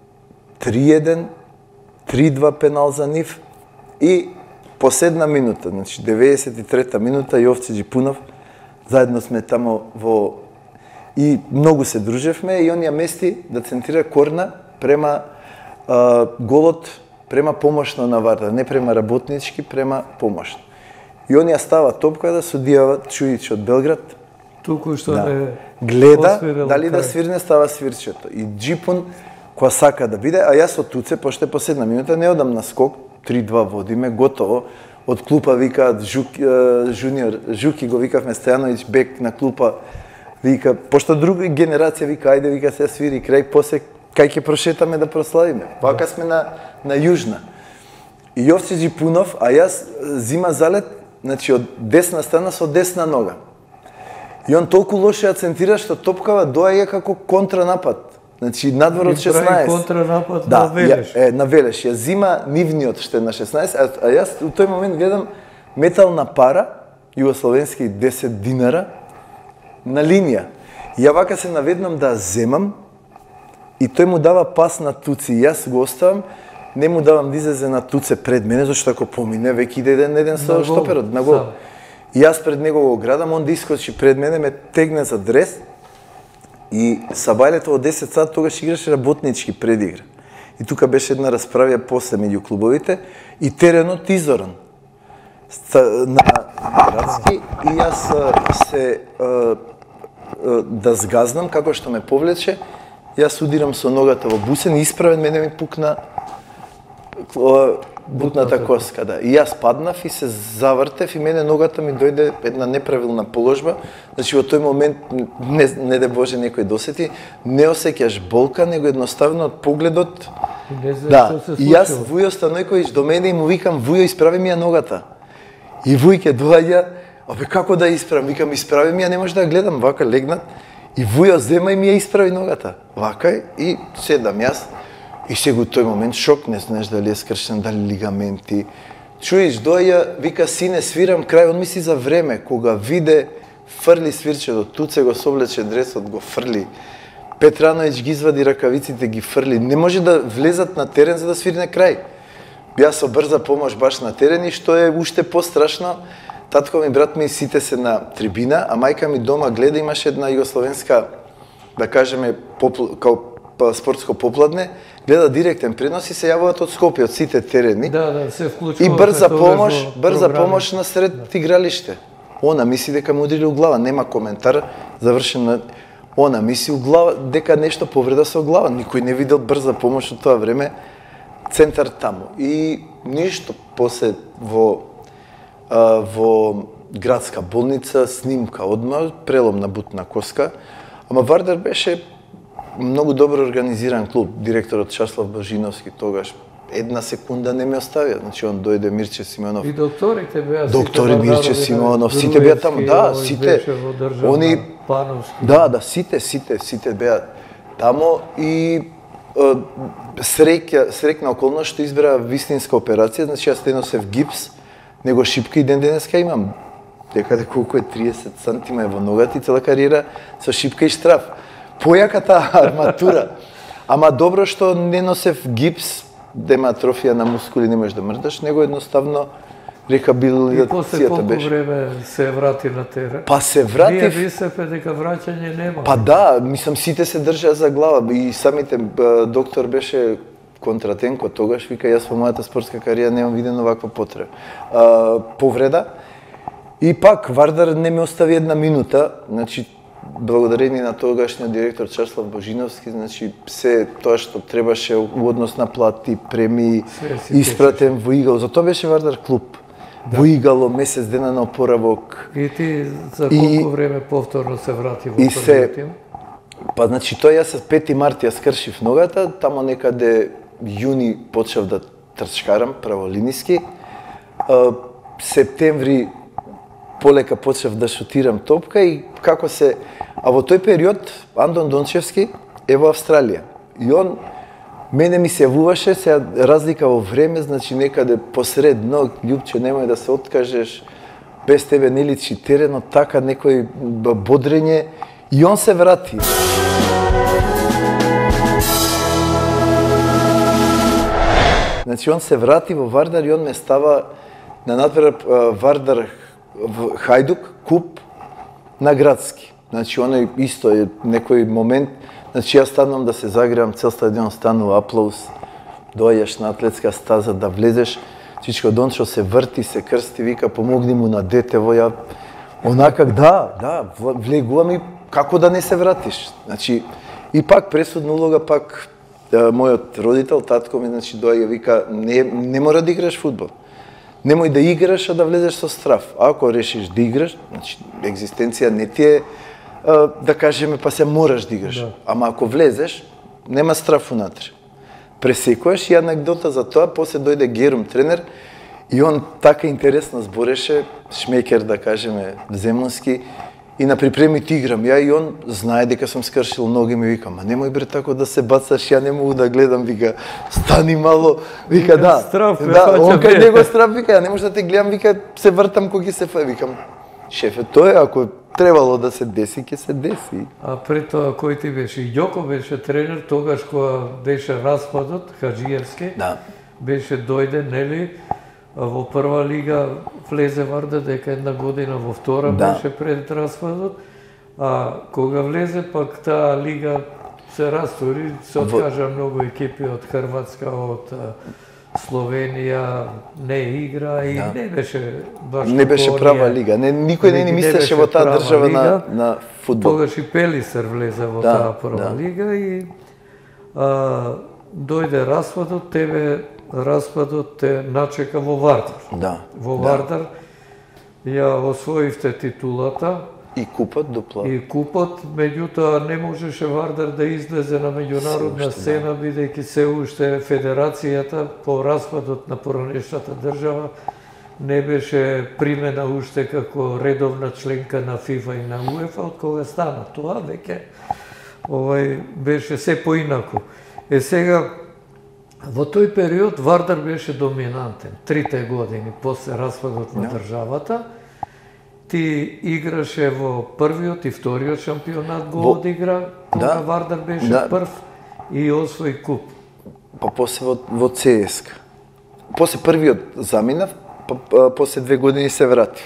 три еден, три два пенал за нив и последна минута, значи деветдесет и трета минута, Јовце Џипунов, заедно сме тамо во... И многу се дружевме и он ја мести да центрира корна према а, голот, према помошно на Вардар, не према работнички, према помошно. И он ја става топка да судијава Чујич од Белград. Туку што да. не гледа дали да свирне, става свирчето. И Џипун која сака да биде, а јас од Туце, пошто е последна минута, не одам на скок, три два водиме, готово. Од клупа викаат Жук, жуниор, Жуки го викавме Стојановиќ, бек на клупа, вика, пошто друга генерација вика, ајде, вика, се свири крај, после кај ќе прошетаме да прославиме. Вака сме на, на Јужна. И Јовце Џипунов, а јас зима залет, значи од десна страна со десна нога. И он толку лошо ја центира што топкава доаѓа како контранапад. Значи надвор од шеснаесет. Контранапад да, на Велеш. Ја, е, на Велеш. Ја зима нивниот што е на шеснаесет, а, а јас у тој момент гледам метална пара, југословенски десет динара, на линија. И ја вака се наведнам да земам и тој му дава пас на Туци. И јас го оставам, не му давам да излезе на Туце пред мене, зашто ако помине, веќе иде еден еден со штоперот, на гол. И јас пред него го градам, он да искочи пред мене, ме тегне за дрес. И сабајлето од десет сат тогаш играше работнички предигра. И тука беше една расправија после меѓу клубовите и теренот изоран. На градски и јас се да згазнам како што ме повлече, јас удирам со ногата во бусен и исправен мене ми пукна бутната коска, да. И јас паднав и се завртев и мене ногата ми дојде една неправилна положба. Значи во тој момент, не, не де Боже некој досети, не осеќаш болка, него едноставно од погледот... Не знам да, што се и јас случило. Вујо Станојковиќ до мене и му викам, Вујо, исправи ми ја ногата. И Вујке доаѓа, абе како да исправам? Викам, исправи ми ја, не може да ја гледам, вака легнат. И Вујо зема и ми ја исправи ногата. Вака и седам јас. И сега у тој момент шок, не знаеш дали е скршен, дали лигаменти. Чуиш, доја, вика, сине, свирам крај, он мисли за време, кога виде, фрли свирчето, Туце го соблече дресот, го фрли. Петрановиќ ги извади ракавиците, ги фрли. Не може да влезат на терен за да свирне крај. Бија со брза помош баш на терен и што е уште пострашно, татко ми, брат ми, сите се на трибина, а мајка ми дома гледа, имаше една југословенска, да кажеме, попл... као спортско попладне, гледа директен пренос и се јавуваат од Скопје, од сите терени. Да, да, се вклучуваат. И брза помош, брза помош на сред игралиште. Она мисли дека му удирили у глава, нема коментар, завршен на... Она мисли у глава, дека нешто повреда со глава. Никој не видел брза помош од тоа време, центар таму. И ништо, после во, а, во градска болница, снимка одма, прелом на бутна коска. Ама Вардар беше многу добро организиран клуб. Директорот Часлав Божиновски тогаш една секунда не ме оставија. Значи он дојде Мирче Симеонов. И докторите беа Доктори Мирче Симеонов, сите беа таму, да, сите. Они Пановски. Да, да, сите, сите, сите беа таму и среќа, срекна околност што избра вистинска операција, значи јас стеносев гипс, него шипка и ден денеска имам. Декаде колку е триесет сантима е во ногата и цела кариера со шипка и штраф. Појаката арматура. Ама добро што не носев гипс, да има атрофија на мускули, не можеш да мрдаш, него едноставно рехабилитацијата беше. И после колку време се врати на терен? Па се вратив... Ние мислевме дека враќање нема. Па да, мислам сите се држаа за глава и самите доктор беше Контратенко тогаш, вика јас во мојата спортска кариера немам видено ваква потреба. А, повреда и пак Вардар не ме остави една минута, значи благодарение на тогашниот директор Часлав Божиновски, значи се тоа што требаше у однос на плати, премии, испратен во игало. Затоа беше Вардар клуб. Да. Во игало, месец дена на опоравок. И ти за колку и, време повторно се врати во првиот тим? Па значи тоа јас пети март ја скршив ногата, тамо некаде јуни почнав да трчкарам праволиниски. Септември полека почнав да шутирам топка и како се... А во тој период Андон Дончевски е во Австралија. И он мене ми се јавуваше, се разлика во време, значи некаде посред ног, Љупче, немој да се откажеш, без тебе не личи теренот, така некој бодрење, и он се врати. Значи он се врати во Вардар и он ме става на надвор Вардар Хајдук, куп на градски. Значи оној исто е некој момент. Значи јас станувам да се загревам, цел стадион станува аплауз, доаѓаш на атлетска стаза да влезеш, Чичко Дончо се врти, се крсти, вика помогни му на детево, ја онакак да, да, влегувам и како да не се вратиш. Значи и пак пресудна улога пак мојот родител, татко ми, значи доаѓа вика не не мора да играш фудбал. Немој да играш, а да влезеш со страф. Ако решиш да играш, значи екзистенција не ти е да кажеме па се мораш да играш. Да. Ама ако влезеш, нема страф унатре. Пресекуваш и анекдота за тоа, после дојде Герум тренер и он така интересно збореше, шмекер да кажеме земунски, и на припремите играм ја и он знае дека сум скршил ноги, ми вика, ма немој бре тако да се бацаш, ја не могу да гледам, вика, стани мало, вика да. Страф, да, он кај него страф, вика, ја не може да те гледам, вика, се вртам кој ќе се фа, викам, шефе, тоа е, ако требало да се деси, ќе се деси. А пред тоа кој ти беше? Јоко беше тренер тогаш кога беше распадот, Хаджиевски. Да. Беше дојде, нели, во прва лига влезе Вардар, дека една година во втора да. Беше пред распадот. А кога влезе пак таа лига се растори, се откажа многу екипи од Хрватска, од Словенија, не игра и да. Не беше баш не беше права лига. Не, никој не ни мислеше во таа држава лига, на, на фудбал. Тогаш и Пелисер влезе во да, таа прва да. Лига и а, дојде распадот, тебе распадот те начека во Вардар. Да. Во Вардар да. Ја освоивте титулата. И купот дупло. И купот, меѓутоа не можеше Вардар да излезе на меѓународна сцена, да. Бидејќи се уште федерацијата по распадот на поранешната држава не беше примена уште како редовна членка на ФИФА и на УЕФА, од кога стана тоа, веќе овај беше се поинаку. Е сега, во тој период Вардар беше доминантен, трите години после распадот на државата. Ти играше во првиот и вториот шампионат го одигра, кога да, Вардар беше да. Прв и освои куп. Па после во, во ЦСКА. После првиот заминав, па, па после две години се вратив.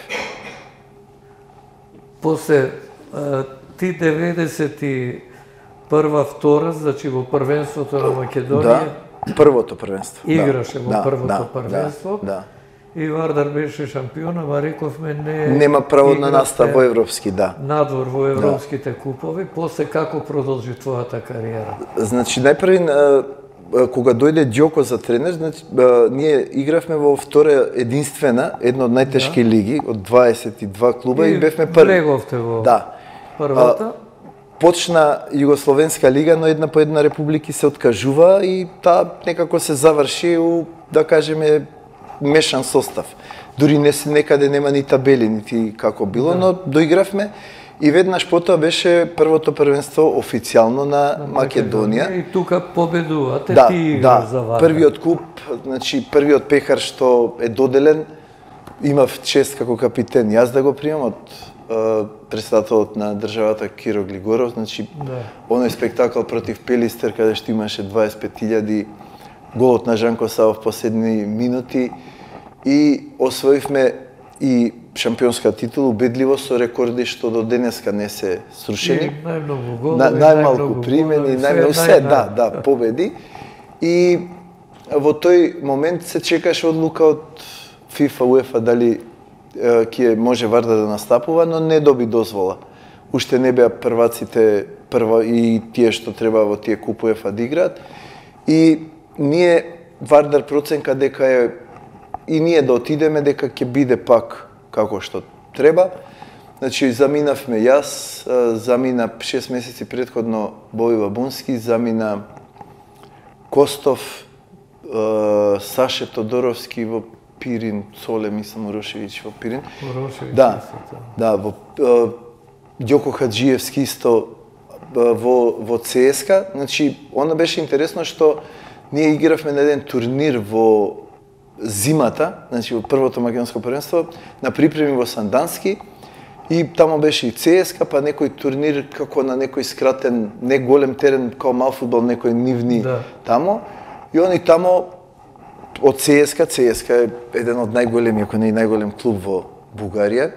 После ти деветдесет и прва, втора, значи во првенството на Македонија. Да, првото првенство. Играше да, во да, првото да, првенство. Да, да. И Вардар беше шампион, ама рековме не... Нема право на настав во европски, да. Надвор во европските да. Купови. После како продолжи твојата кариера? Значи, најпрви кога дојде Ѓоко за тренер, значи, ние игравме во втора единствена, една од најтешки да. лиги, од дваесет и два клуба и, и бевме први. Влеговте во да. првата? Почна Југословенска лига, но една по една републики се откажува и таа некако се заврши у, да кажеме, мешан состав. Дури не се некаде нема ни табели, нити како било, да. но доигравме. И веднаш потоа беше првото првенство официјално на, на Македонија. И тука победувате, да, ти играш да, за Вардар. Првиот куп, значи првиот пехар што е доделен, имав чест како капитен јас да го примам од е, председателот на државата Киро Глигоров, значи да. оној спектакл против Пелистер каде што имаше дваесет и пет илјади, голот на Жанко Савов последни минути и освоивме и шампионска титула убедливо со рекорди што до денеска не се срушени. И најмногу голови, на, најмалку примени, најмногу се, да, да, победи. И во тој момент се чекаше одлука од ФИФА, УЕФА дали ќе може Вардар да настапува, но не доби дозвола. Уште не беа прваците прва и тие што треба во тие куп УЕФА да играат. И ние Вардар проценка дека е и ние да отидеме дека ќе биде пак како што треба. Значи, заминавме јас, замина шест месеци предходно Боби Бабунски, замина Костов, Саше Тодоровски во Пирин, Цоле, мислам, Урошевиќ во Пирин. Урошевиќ, да, да, во Ѓоко Хаджиевски исто во, во ЦСКА. Значи, она беше интересно што ние игравме на еден турнир во зимата, значи во првото македонско првенство, на припреми во Сандански и тамо беше и ЦСКА, па некој турнир како на некој скратен, не голем терен, као мал фудбал, некој нивни да. тамо. И они тамо од ЦСКА, ЦСКА е еден од најголеми, ако не и најголем клуб во Бугарија.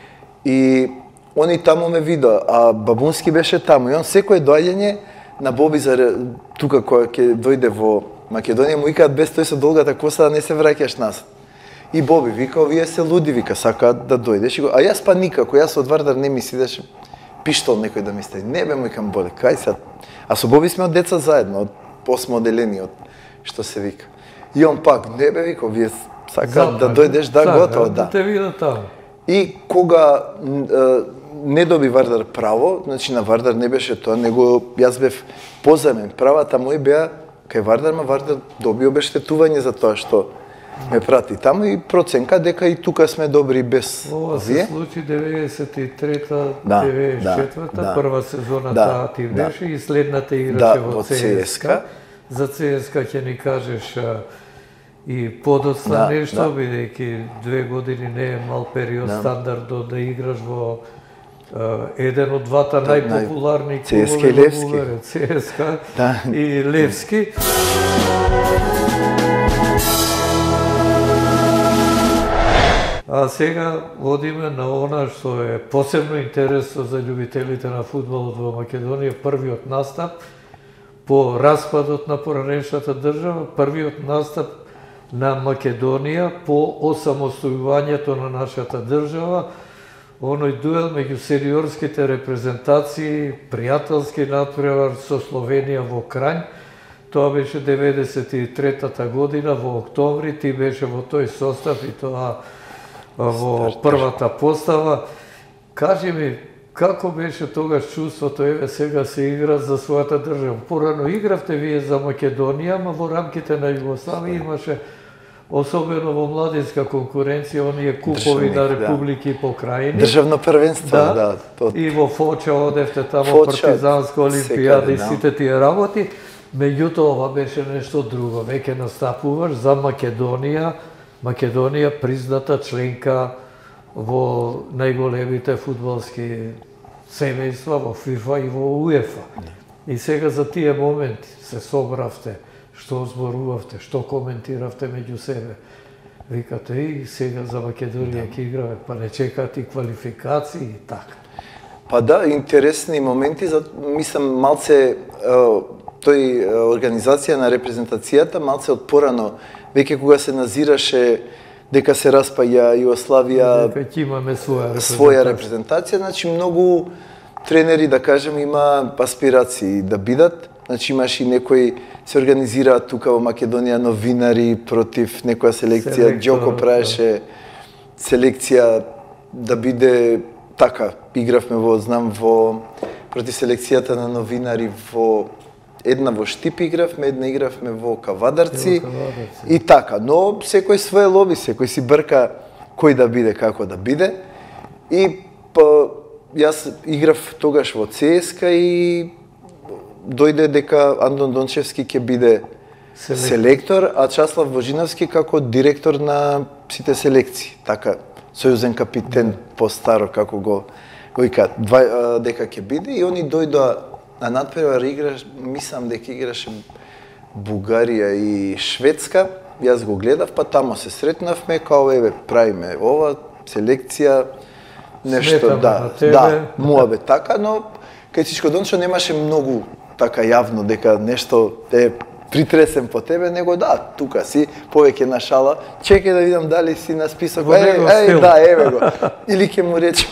И они тамо ме видоа, а Бабунски беше тамо. И он секој доаѓање на Боби за тука која ќе дојде во Македонија му викаат без тој со долгата коса да не се враќаш назад. И Боби вика, вие се луди, вика, сакаат да дојдеш. А јас па никако, јас од Вардар не ми сидеше пиштол некој да ми стави. Не бе, му викам, боле, кај сад. А со Боби сме од деца заедно, од осмо оделени, од што се вика. И он пак, не бе, вика, вие сакаат да дојдеш, да, готово, да. Да те видат таму. И кога не доби Вардар право, значи на Вардар не беше тоа, него јас бев позамен. Правата мој беа кај Вардар, ма Вардар доби обештетување за тоа што ме прати таму и проценка дека и тука сме добри без ова се случи деветдесет и трета да, деветдесет и четврта, да, прва сезона да, таа ти беше да, и следната играше да, во во ЦСКА. За ЦСКА ќе ни кажеш а, и подоцна да, нешто, да. бидејќи две години не е мал период да. стандардно да играш во Uh, еден од двата да, најпопуларни клубови во Бугарија, ЦСКА да. и Левски. А сега водиме на она што е посебно интересно за љубителите на фудбалот во Македонија, првиот настап по распадот на поранешната држава, првиот настап на Македонија по осамостојувањето на нашата држава. Оној дуел меѓу сениорските репрезентации, пријателски натпревар со Словенија во Крањ. Тоа беше деветдесет и третата година во октомври, ти беше во тој состав и тоа во првата постава. Кажи ми, како беше тогаш чувството, еве сега се игра за својата држава? Порано игравте вие за Македонија, ама во рамките на Југославија имаше особено во младинска конкуренција, оние купови на републики да. покрајни. Државно првенство, да. да тот... И во Фоча одевте тамо партизанска олимпијада и сите тие работи. Меѓутоа, ова беше нешто друго. Веќе настапуваш за Македонија, Македонија призната членка во најголемите фудбалски семејства, во ФИФА и во УЕФА. И сега за тие моменти се собравте, што зборувавте, што коментиравте меѓу себе. Викате и сега за Македонија ќе играме, па не чекаат и квалификации и така. Па да, интересни моменти, за, мислам малце тој организација на репрезентацијата, малце од порано, веќе кога се назираше дека се распаја Југославија, дека ќе имаме своја репрезентација. своја репрезентација, значи многу тренери, да кажем, има аспирации да бидат. значи имаш и некои се организираат тука во Македонија новинари против некоја селекција, Ѓоко правеше селекција да биде така, игравме во, знам, во против селекцијата на новинари во една во Штип игравме, една игравме во Кавадарци, Кавадарци и така, но секој свое лоби, секој си брка кој да биде, како да биде. И па, јас играв тогаш во ЦСКА и дојде дека Андон Дончевски ќе биде селектор, селектор а Часлав Божиновски како директор на сите селекции, така сојузен капитен по-старо како го го ика дека ќе биде и они дојдоа на надпревар играш, мислам дека играше Бугарија и Шведска. Јас го гледав, па тамо се сретнавме, као еве правиме ова селекција, нешто Сметаме да, да, муабе така, но кај всичко дончо немаше многу така јавно дека нешто е притресен по тебе, него да, тука си, повеќе на шала, чекај да видам дали си на список, е, е, да, еве го. Или ќе му рече,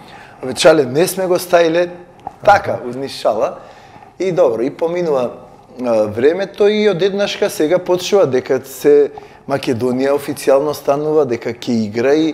чале, не сме го стаиле, така, узни шала. И добро, и поминува а, времето и одеднашка сега почува дека се Македонија официјално станува, дека ќе игра и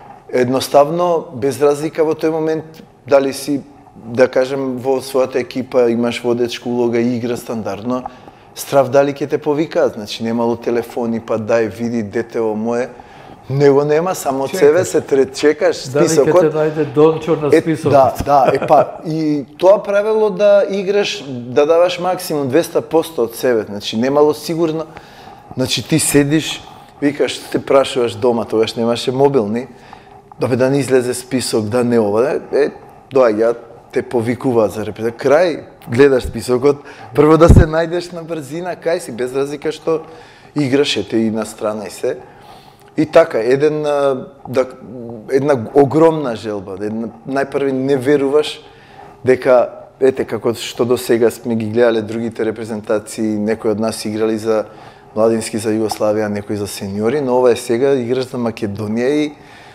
едноставно, без разлика во тој момент, дали си, да кажем, во својата екипа имаш водечка улога и игра стандардно, страв дали ќе те повикаат, значи немало телефони, па дај, види, детево мое, него нема, само од себе се трет чекаш списокот. Дали ќе те најде Дончо на списокот? Е, да, да, е па, и тоа правило да играш, да даваш максимум двеста проценти од себе, значи немало сигурно, значи ти седиш, викаш, те прашуваш дома, тогаш немаше мобилни, да бе да не излезе список, да не ова, е, доаѓа, те повикуваат за репета. Крај, гледаш списокот, прво да се најдеш на брзина, кај си, без разлика што играш, ете и на страна и се. И така, еден, да, една огромна желба, една, најпрви не веруваш дека, ете, како што до сега сме ги гледале другите репрезентации, некои од нас играли за младински за Југославија, некои за сениори, но ова е сега, играш за Македонија и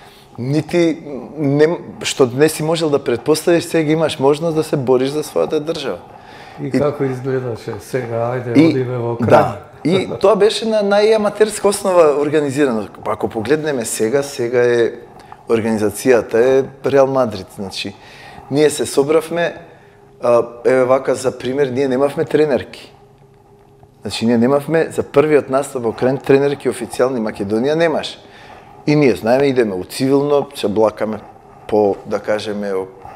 нити, не, што не си можел да предпоставиш, сега имаш можност да се бориш за својата држава. И, и како изгледаше сега, ајде, и, одиме во крај. Да, и тоа беше на најаматерска основа организирано. Ако погледнеме сега, сега е организацијата е Реал Мадрид, значи. Ние се собравме, еве вака за пример, ние немавме тренерки. Значи, ние немавме, за првиот настав во Украин тренерки официјални Македонија немаш. И ние знаеме, идеме у цивилно, се блакаме по, да кажеме,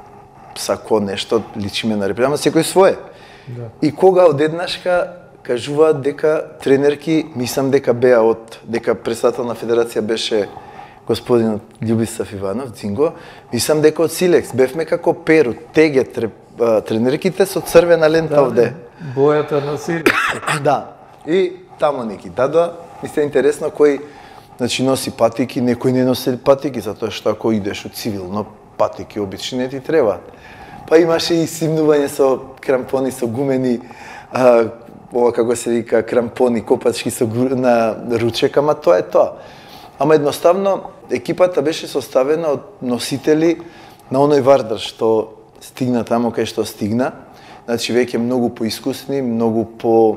сако нешто, личиме на репрезентација, секој свое. Да. И кога одеднашка кажуваат дека тренерки, мислам дека беа од, дека председател на федерација беше господинот Љубисав Иванов, Дзинго, мислам дека од Силекс, бевме како Перу, теге тренерките со црвена лента да, овде. Бојата на Силекс. Да, и тамо неки дадоа, мисля интересно кој, значи носи патики, некој не носи патики, затоа што ако идеш од цивилно, патики обични не ти требаат. Па имаше и симнување со крампони, со гумени, а, ова како се вика, крампони, копачки со на ручек, ама тоа е тоа. Ама едноставно, екипата беше составена од носители на оној Вардар што стигна тамо кај што стигна. Значи, веќе многу поискусни, многу по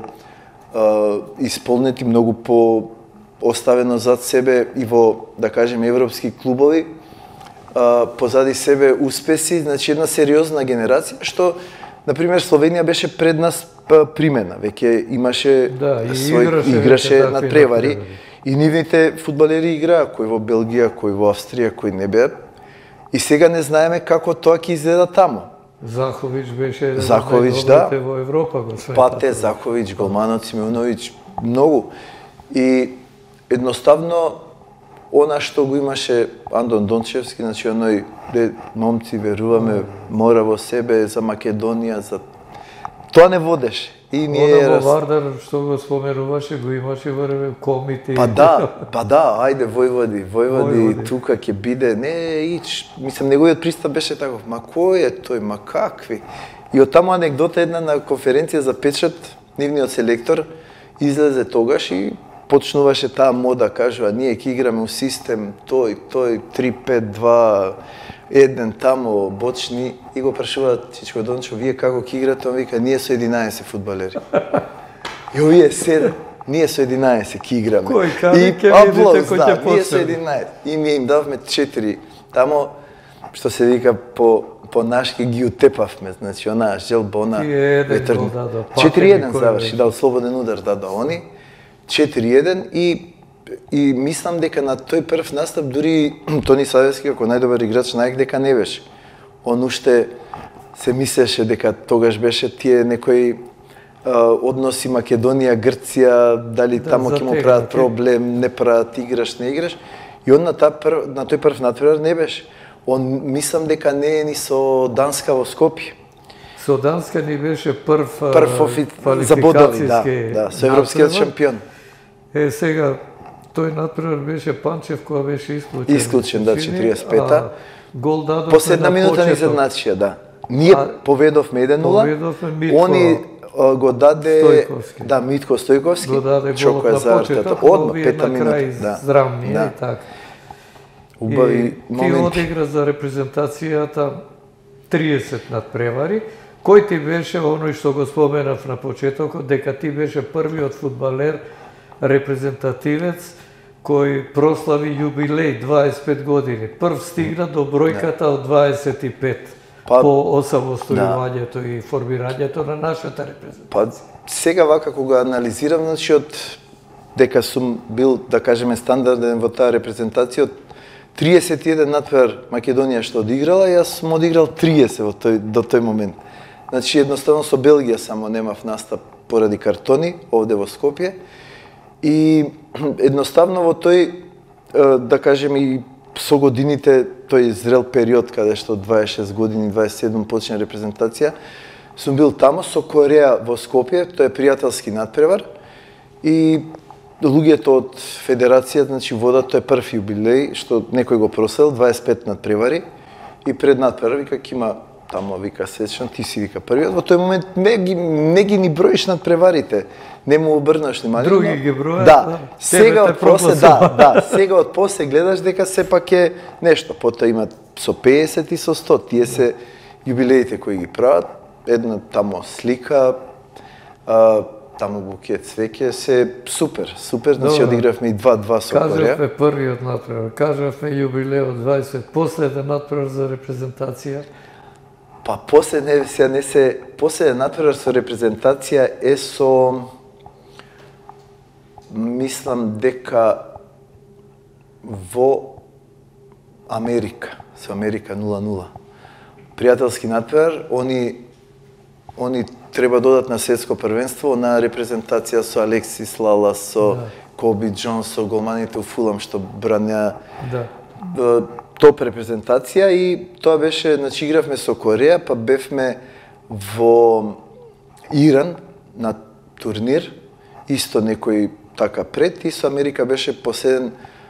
а, исполнети, многу по оставено зад себе и во, да кажем, европски клубови, а, позади себе успеси, значи една сериозна генерација, што, например, Словенија беше пред нас примена, веќе имаше да, и свој, играше, играше надпревари, и нивните фудбалери играа, кој во Белгија, кој во Австрија, кој не беа, и сега не знаеме како тоа ќе изгледа тамо. Захович беше Захович, да. Во Европа го света. Пате, Захович, Голманот, Симеонович, многу. И едноставно, она што го имаше Андон Дончевски, значи оној, де момци веруваме, мора во себе за Македонија, за тоа не водеше. И ние Оно во Вардар што го споменуваше, го имаше во Комити. Па да, па да, ајде Војводи, Војводи, Војводи. Тука ќе биде, не ич, мислам неговиот пристап беше таков, ма кој е тој, ма какви? И од таму анекдота една на конференција за печат, нивниот селектор излезе тогаш и почнуваше таа мода, кажува, ние ќе играме у систем, тој, тој, три пет два, еден тамо бочни и го прашуваат Чичко Дончо, вие како ќе играте? Он вика, ние со единаесет фудбалери. И овие седат, ние со единаесет ќе играме. Кој каде ќе видите кој ќе ние со единаесет. И ние им давме четири. Тамо, што се вика, по по нашки ги утепавме, значи онаа желба, она ветрни. четири еден заврши, да, слободен удар даде они. четири еден и и мислам дека на тој прв настап дури Тони Савевски како најдобар играч најак дека не беше. Он уште се мислеше дека тогаш беше тие некои односи Македонија, Грција, дали да, тамо ќе му прават проблем, не прават, играш, не играш. И он на, пр... на тој прв натпревар не беше. Он мислам дека не е ни со Данска во Скопје. Со Данска ни беше прв, прв офи... забодали, да, да, со европскиот шампион. Е, сега, тој натпревар беше Панчев, која беше исклучен. Исклучен, да, четириесет и пета. Гол дадовме после една минута ни задначија, да. Ние а, поведовме еден нула. Поведовме Митко. Они го даде Стојковски. Да, Митко Стојковски. Го даде голот на почеток, одма пета минута, да. Здравни, да. И така. Убави моменти. Ти одигра за репрезентацијата триесет надпревари. Кој ти беше оној што го споменав на почетокот, дека ти беше првиот фудбалер, репрезентативец, кој прослави јубилеј дваесет и пет години. Прв стигна до бројката од дваесет и пет па, по осамостојувањето да. И формирањето на нашата репрезентација. Па сега вака кога анализирам, значи од дека сум бил, да кажеме, стандарден во таа репрезентација, од триесет и еден надпревар Македонија што одиграла, јас сум одиграл триесет во тој, до тој момент. Значи едноставно со Белгија само немав настап поради картони овде во Скопје. И едноставно во тој, да кажем, и со годините, тој зрел период, каде што дваесет и шест години, дваесет и седум почна репрезентација, сум бил тамо со Кореја во Скопје, тој е пријателски надпревар, и луѓето од федерацијата, значи водат, тој е прв јубилеј, што некој го прославил, дваесет и пет надпревари, и пред надпревар, вика, има тамо, вика, сечен, ти си, вика, првиот. Во тој момент не ги, не ги ни броиш надпреварите, не му обрнаш внимание. Други но, ги бројат, да, да. Сега од после, да, да, сега од после гледаш дека сепак е нешто, потоа имат со педесет и со сто, тие се јубилеите кои ги прават, една тамо слика, а, тамо букет цвеќе, се супер, супер, значи одигравме и два-два со Кореја. Кажавме првиот надпревар, кажавме јубилеот дваесет, последен надпревар за репрезентација. Па последен се не се последен надпревар со репрезентација е со мислам дека во Америка, со Америка нула нула. Пријателски надпревар, они они треба да одат на светско првенство на репрезентација со Алексис Лала, со да. Коби Џонс, со голманите у Фулам што брања. Да. Топ репрезентација и тоа беше, значи игравме со Кореја, па бевме во Иран на турнир, исто некој така пред, и со Америка беше последен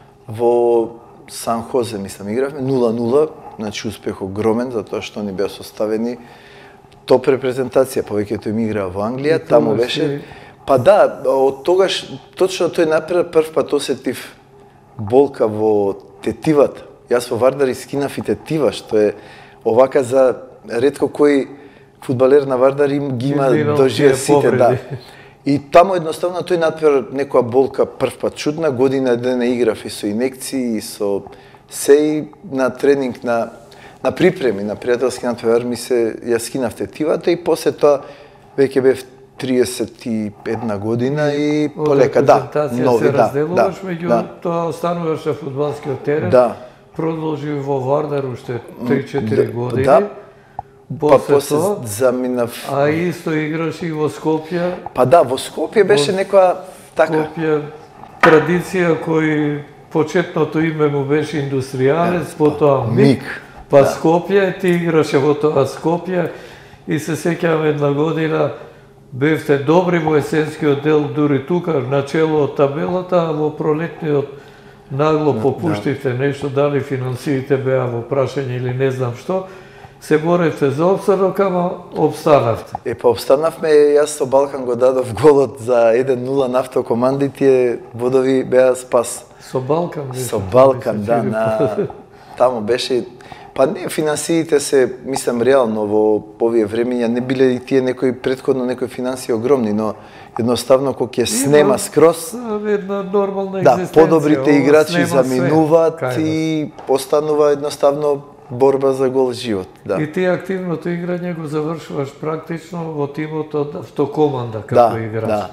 во Сан Хозе, мислам, игравме нула нула, значи успех огромен, затоа што ни беа составени топ репрезентација, повеќето им играа во Англија, таму беше. Па да, од тогаш, точно тој напред прв пат осетив болка во тетивата. Јас во Вардар искинав и тетива, што е овака за ретко кој фудбалер на Вардар им ги има доживе сите, да. И таму едноставно тој надпревар некоја болка прв пат чудна, година дена играв и со инекции, и со сеј на тренинг, на на припреми, на пријателски надпревар ми се ја скинав тетивата и после тоа веќе бев триесет и една година и полека, да, нови, да, да, меѓу да. Тоа остануваш на фудбалскиот терен, да. Продолжи во Вардар уште три-четири години. Да. После, па после тоа, заминав. А исто играш и во Скопје. Па да, во Скопје беше во... некоја така. Скопје традиција кој почетното име му беше Индустријалец, потоа Мик. Па да. Скопје, ти играше во тоа Скопје и се сеќавам една година бевте добри во есенскиот дел, дури тука начело од табелата, а во пролетниот нагло попуштивте да. Нешто, дали финансиите беа во прашање или не знам што, се боревте за обстанок, ама обстанавте. Е, па обстанавме, јас со Балкан го дадов голот за еден нула на автокоманди, тие водови беа спас. Со Балкан? Со Балкан, да, на... Таму беше... Па не, финансиите се, мислам, реално во овие времења не биле и тие некои предходно некои финансии огромни, но едноставно кога ќе снема скроз, една нормална да, екзистенција. подобрите играчи заминуваат све. и останува едноставно борба за гол живот. Да. И ти активното играње го завршуваш практично во тимот од автокоманда како да, играч. Да.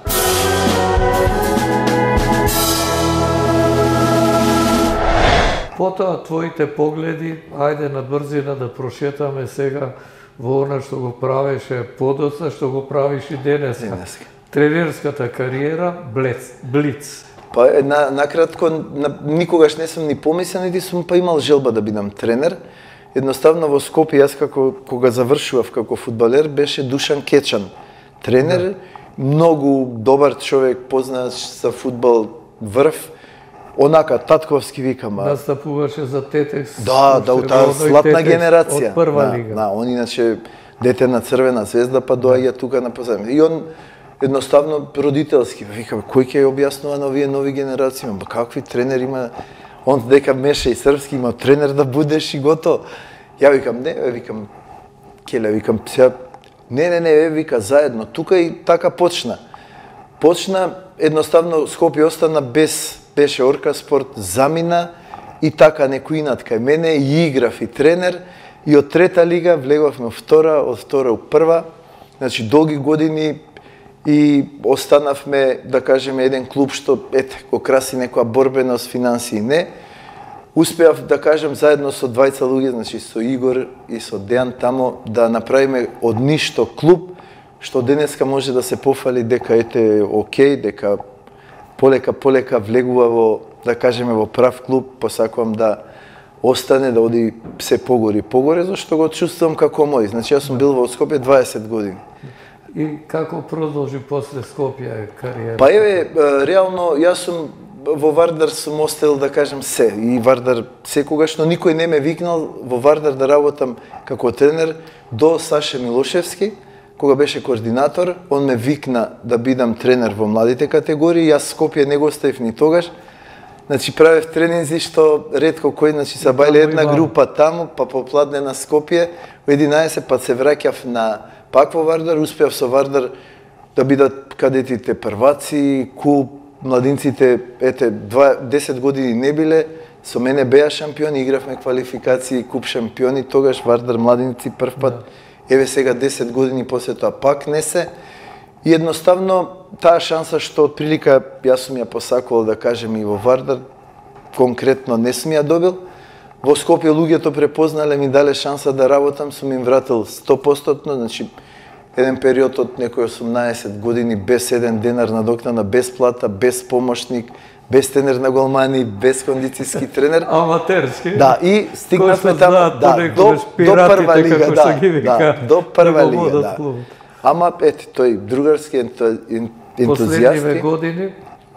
Потоа твоите погледи, ајде на брзина да прошетаме сега во она што го правеше подоцна, што го правиш и денеска. Денеска. Тренерската кариера, блец, блиц. Па на, накратко, на, никогаш не сум ни помислен, нити сум па имал желба да бидам тренер. Едноставно во Скопје, јас како, кога завршував како фудбалер, беше Душан Кечан. Тренер, да. Многу добар човек, познаеш за фудбал, врв. Онака, татковски викам. Настапуваше за Тетекс. Да, да, у таа златна генерација. Од прва да, лига. Да, он иначе дете на Црвена звезда, па доаѓа тука на позајме. И он едноставно родителски, викам, кој ќе ја објаснува на овие нови генерации? Ба какви тренери има? Он дека меше и српски, има тренер да будеш и готово. Ја викам, не, викам, келе, викам, сега, не, не, не, вика, заедно. Тука и така почна. Почна, едноставно, Скопје остана без, беше Орка Спорт, замина и така некоинат кај мене, и играв и тренер, и од трета лига влеговме во втора, од втора у прва, значи долги години и останавме, да кажеме, еден клуб што, ете, го краси некоја борбеност, финансии, не. Успеав, да кажем, заедно со двајца луѓе, значи со Игор и со Дејан тамо, да направиме од ништо клуб, што денеска може да се пофали дека ете окей, дека полека полека влегува во, да кажеме, во прав клуб, посакувам да остане, да оди се погори погоре, зашто го чувствувам како мој. Значи јас сум бил во Скопје дваесет години. И како продолжи после Скопје кариера? Па еве, реално јас сум во Вардар сум оставил, да кажем, се. И Вардар секогаш, но никој не ме викнал во Вардар да работам како тренер до Саше Милошевски, кога беше координатор. Он ме викна да бидам тренер во младите категории. Јас Скопје не го оставив ни тогаш. Значи правев тренинзи што ретко кој, значи са бајле една група таму, па попладне на Скопје, во единаесет, па се враќав на пак во Вардар, успеав со Вардар да бидат кадетите прваци, клуб, младинците, ете, десет години не биле, со мене беа шампиони, игравме квалификации, куп шампиони, тогаш Вардар младинци прв пат, да. Еве сега десет години после тоа пак не се. И едноставно, таа шанса што од прилика јас сум ја посакувал, да кажем, и во Вардар, конкретно не сум ја добил. Во Скопје луѓето препознале, ми дале шанса да работам, сум им вратил сто проценти, значи еден период од некои осумнаесет години без еден денар надокнана, без плата, без помошник, без тренер на голмани, без кондицијски тренер. Аматерски. Да, и стигнавме таму да, до, до прва лига, да, да, до прва лига, да. Ама ете тој другарски ентузијасти. Последниве години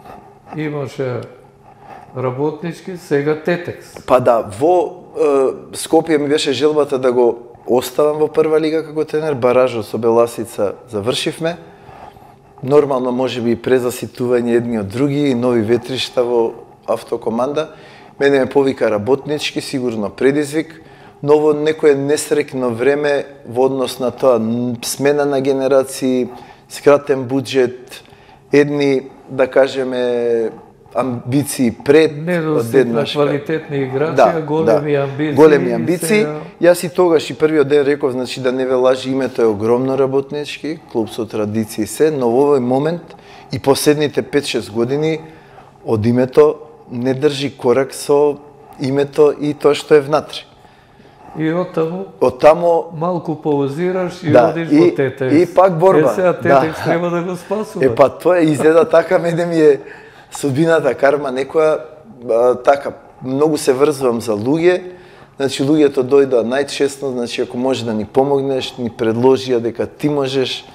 имаше работнички, сега Тетекс. Па да, во е, Скопје ми беше желбата да го оставам во прва лига како тренер, баражот со Беласица завршивме. Нормално можеби и презаситување едни од други и нови ветришта во автокоманда. Мене ме повика работнички, сигурно предизвик, но во некое несрекно време во однос на тоа смена на генерации, скратен буџет, едни, да кажеме, амбиции пред недостиг на квалитетни играчи, да, големи да, амбиции. Големи амбиции. Сега... Јас и тогаш и првиот ден реков, значи да не ве лажи, името е огромно работнички, клуб со традиции се, но во овој момент и последните пет-шест години од името не држи корак со името и тоа што е внатре. И оттаму, оттаму малку паузираш и да, одиш и, во Тетекс. И пак борба. Е, сега Тетекс да. треба да го спасува. Е, па тоа изгледа така, мене ми е судбината, карма некоја, а, така, многу се врзвам за луѓе, значи луѓето дојдоа најчесно, значи ако може да ни помогнеш, ни предложија дека ти можеш.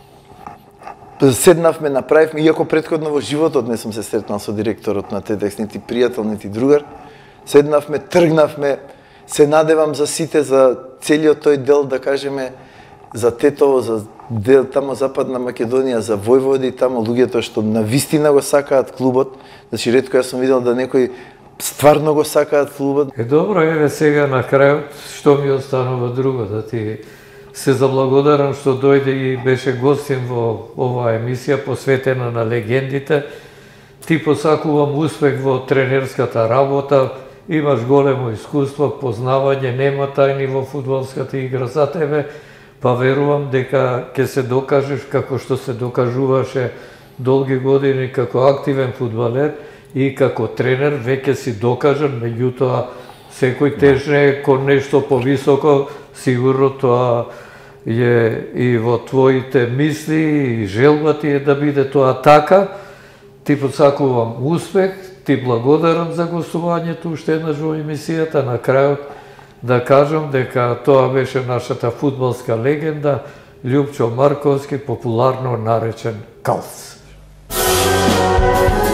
Седнавме, направивме, иако претходно во животот не сум се сретнал со директорот на Тетекс, нити пријател, нити другар. Седнавме, тргнавме, се надевам за сите, за целиот тој дел, да кажеме, за Тетово, за дел тамо Западна Македонија, за Војводи, тамо луѓето што навистина го сакаат клубот. Значи ретко јас сум видел да некој стварно го сакаат фудбал. Е, добро, еве сега на крајот, што ми останува друго, да ти се заблагодарам што дојде и беше гостин во оваа емисија посветена на легендите. Ти посакувам успех во тренерската работа, имаш големо искуство, познавање, нема тајни во фудбалската игра за тебе, па верувам дека ќе се докажеш како што се докажуваше долги години како активен фудбалер и како тренер, веќе си докажан, меѓутоа секој тежне кон нешто повисоко, сигурно тоа е и во твоите мисли и желба ти е да биде тоа така. Ти посакувам успех, ти благодарам за гостувањето уште еднаш во емисијата. На крајот да кажам дека тоа беше нашата фудбалска легенда Љупчо Марковски, популарно наречен Калц.